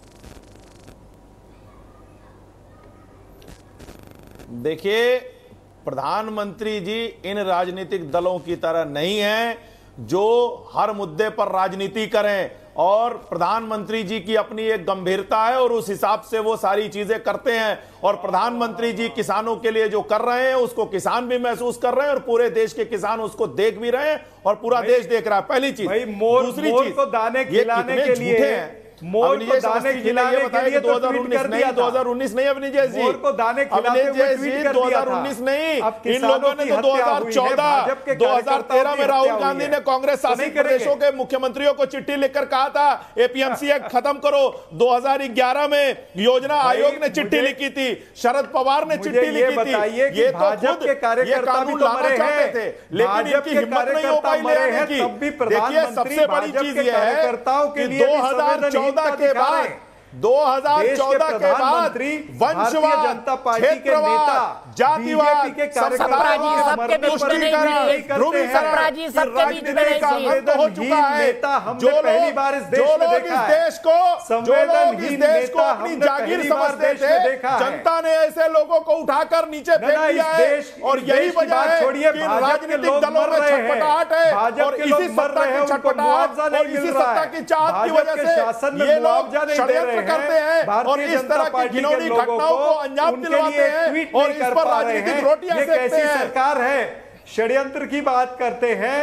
देखिए, प्रधानमंत्री जी इन राजनीतिक दलों की तरह नहीं हैं जो हर मुद्दे पर राजनीति करें, और प्रधानमंत्री जी की अपनी एक गंभीरता है और उस हिसाब से वो सारी चीजें करते हैं। और प्रधानमंत्री जी किसानों के लिए जो कर रहे हैं उसको किसान भी महसूस कर रहे हैं और पूरे देश के किसान उसको देख भी रहे हैं और पूरा देश देख रहा है। पहली चीज। दूसरी चीज, को दाने खिलाने के लिए मोर को दाने खिलाने के लिए दो हज़ार उन्नीस नहीं, दो हज़ार उन्नीस नहीं अवनीश जी, मोर को दाने खिलाते हुए ट्वीट कर दो हज़ार उन्नीस नहीं, इन लोगों ने तो दो हज़ार चौदह दो हज़ार तेरह में राहुल गांधी ने कांग्रेस शासित प्रदेशों के मुख्यमंत्रियों को चिट्ठी लिखकर कहा था एपीएमसी एक्ट खत्म करो। दो हज़ार ग्यारह में योजना आयोग ने चिट्ठी लिखी थी, शरद पवार ने चिट्ठी लिखी थी। ये तो खुद ये कानून लाना चाहते थे, लेकिन इनकी हिम्मत नहीं हो पाई ले आने की। देखिए, सबसे बड़ी चीज ये है कि दो हज़ार चौदह के बाद दो हज़ार चौदह के बाद वंशवाद, जनता पार्टी के नेता, जातिवाद, सबके बीच में हो चुका है। जो लोग बार इस जो लोग इस देश को जो लोग इस देश को अपनी जागीर समझते थे, जनता ने ऐसे लोगों को उठाकर नीचे फेंक दिया है। और यही वजह है कि राजनीतिक दलों में छटपटाहट है और इसी सत्ता की छटपटाहट और इसी सत्ता की चाहत की वजह से ये लोग षड्यंत्र करते हैं और इस तरह की घिनौनी घटनाओं को अंजाम दिलवाते हैं और इस पर राजनीतिक रोटियां सेकते हैं। सरकार है, षड्यंत्र की बात करते हैं,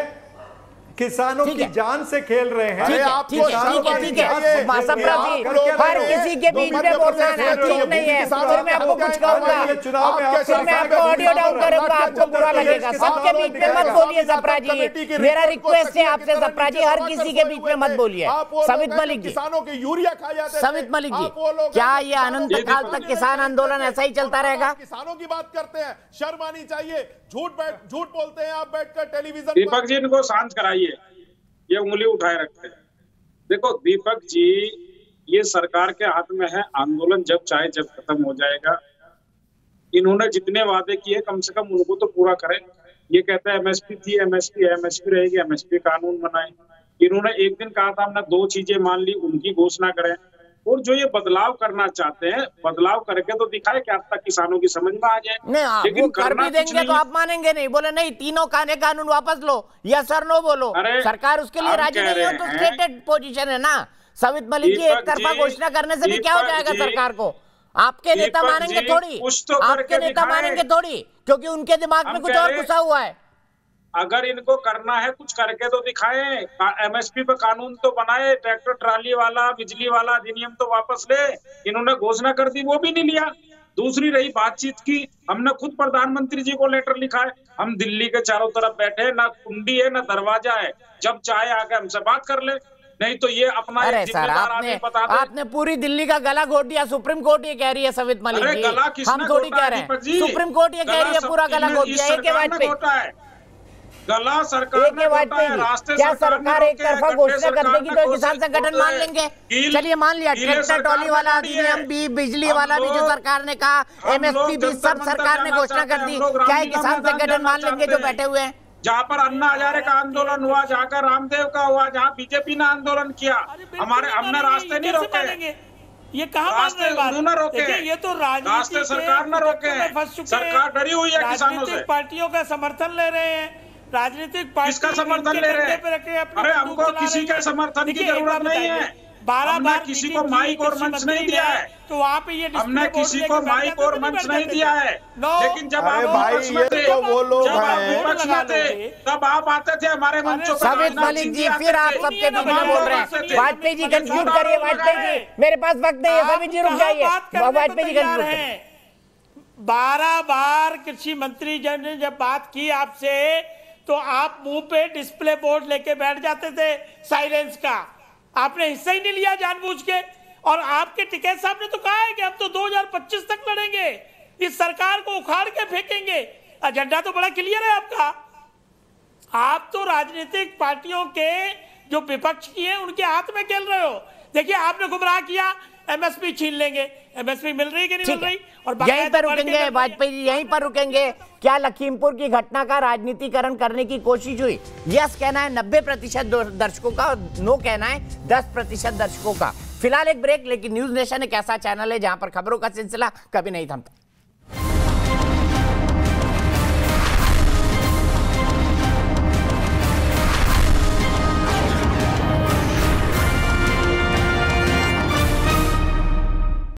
किसानों की जान से खेल रहे हैं। ठीक है, ठीक है, ठीक है, सप्रा जी, हर किसी के बीच में बोलना है ठीक नहीं है। फिर मैं आपको कुछ कहूंगा, फिर मैं आपको ऑडियो डाउन करूंगा, आपको बुरा लगेगा। सबके बीच में मत बोलिए सप्रा जी, मेरा रिक्वेस्ट है आपसे सप्रा जी, हर किसी के बीच में मत बोलिए। सवित मलिक जी, किसानों के यूरिया खा जाते हैं। सवित मलिक जी, क्या ये अनंत काल तक किसान आंदोलन ऐसा ही चलता रहेगा? किसानों की बात करते हैं, शर्म आनी चाहिए। झूठ बैठ झूठ बोलते हैं आप बैठकर टेलीविजन। दीपक जी, इनको शांत कराइए, ये उंगली उठाए रखते हैं। देखो दीपक जी, ये सरकार के हाथ में है, आंदोलन जब चाहे जब खत्म हो जाएगा। इन्होंने जितने वादे किए कम से कम उनको तो पूरा करें। ये कहते हैं एमएसपी थी, एमएसपी एमएसपी रहेगी, एमएसपी कानून बनाए। इन्होंने एक दिन कहा था हमने दो चीजें मान ली, उनकी घोषणा करें। और जो ये बदलाव करना चाहते हैं, बदलाव करके तो दिखाए कि अब तक किसानों की समझ में आ जाए। नहीं, लेकिन वो कर भी देंगे तो आप मानेंगे नहीं। बोले नहीं, तीनों काने कानून वापस लो या सर नो बोलो। सरकार उसके लिए राजी नहीं हो तो स्टेटेड पोजीशन है ना। सवित मलिक जी, एक तरफा घोषणा करने से भी क्या हो जाएगा सरकार को? आपके नेता मानेंगे थोड़ी, आपके नेता मानेंगे थोड़ी, क्योंकि उनके दिमाग में कुछ और घुसा हुआ है। अगर इनको करना है कुछ करके तो दिखाएं। एमएसपी पे कानून तो बनाए, ट्रैक्टर ट्राली वाला, बिजली वाला अधिनियम तो वापस ले। इन्होंने घोषणा कर दी, वो भी नहीं लिया। दूसरी रही बातचीत की, हमने खुद प्रधानमंत्री जी को लेटर लिखा है। हम दिल्ली के चारों तरफ बैठे, ना कुंडी है ना दरवाजा है, जब चाहे आके हमसे बात कर ले। नहीं तो ये अपना अरे सर, आपने आपने पूरी दिल्ली का गला घोट दिया। सुप्रीम कोर्ट ये कह रही है सवित मलिक जी, हम थोड़ी कह रहे हैं। सुप्रीम कोर्ट ये कह रही है पूरा गला घोट दिया। एक के बाद पे गला सरकार ने घोटा है। रास्ते क्या सरकार एक तरफा घोषणा कर देगी तो किसान संगठन मान लेंगे? चलिए मान लिया, ट्रैक्टर ट्रॉली वाला अधिनियम भी, बिजली वाला भी जो सरकार ने कहा, एमएसपी भी सब सरकार ने घोषणा कर दी। क्या किसान संगठन मान लेंगे जो बैठे हुए हैं? जहाँ पर अन्ना हजारे का आंदोलन हुआ, जहाँ का रामदेव का हुआ, जहाँ बीजेपी ने आंदोलन किया, हमारे हमने रास्ते नहीं रोके। ये कहाँ रास्ते उन्होंने रोके? ये तो राजनीति सरकार ने रोके। सरकार डरी हुई है किसानों से। पार्टियों का समर्थन ले रहे हैं, राजनीतिक पार्टी किसका समर्थन ले रहे हैं? अरे हमको किसी के समर्थन की जरूरत नहीं है। हमने किसी को माइक और मंच नहीं दिया है, तो वहाँ पे ये हमने किसी को माइक और मंच नहीं दिया है। लेकिन जब आप भाई विपक्ष में थे, तो वो लोग जब आप हैं विपक्ष में थे, तब आप आते थे हमारे मंचों पर। सवित मलिक जी, फिर आप सबके बीच में बोल रहे हैं। वाजपेयी जी कंक्लूड करिए। वाजपेयी जी, मेरे पास वक्त नहीं है। सवित जी रुक जाइए। वाजपेयी जी कंक्लूड करिए। बारह बार कृषि मंत्री जी ने जब बात की आपसे, तो आप मुंह पे डिस्प्ले बोर्ड लेके बैठ जाते थे साइलेंस का। आपने हिस्सा ही नहीं लिया जानबूझ के। और आपके टिकैत साहब ने तो कहा है कि हम तो दो हज़ार पच्चीस तक लड़ेंगे, इस सरकार को उखाड़ के फेंकेंगे। एजेंडा तो बड़ा क्लियर है आपका। आप तो राजनीतिक पार्टियों के जो विपक्ष की है उनके हाथ में खेल रहे हो। देखिए, आपने गुमराह किया, एमएसपी छीन लेंगे। एमएसपी मिल रही है कि नहीं मिल रही? और यहीं पर रुकेंगे वाजपेयी जी, यहीं पर रुकेंगे। क्या लखीमपुर की घटना का राजनीतिकरण करने की कोशिश हुई? यस कहना है नब्बे प्रतिशत दर्शकों का, नो कहना है दस प्रतिशत दर्शकों का। फिलहाल एक ब्रेक, लेकिन न्यूज नेशन एक ऐसा चैनल है जहां पर खबरों का सिलसिला कभी नहीं थमता।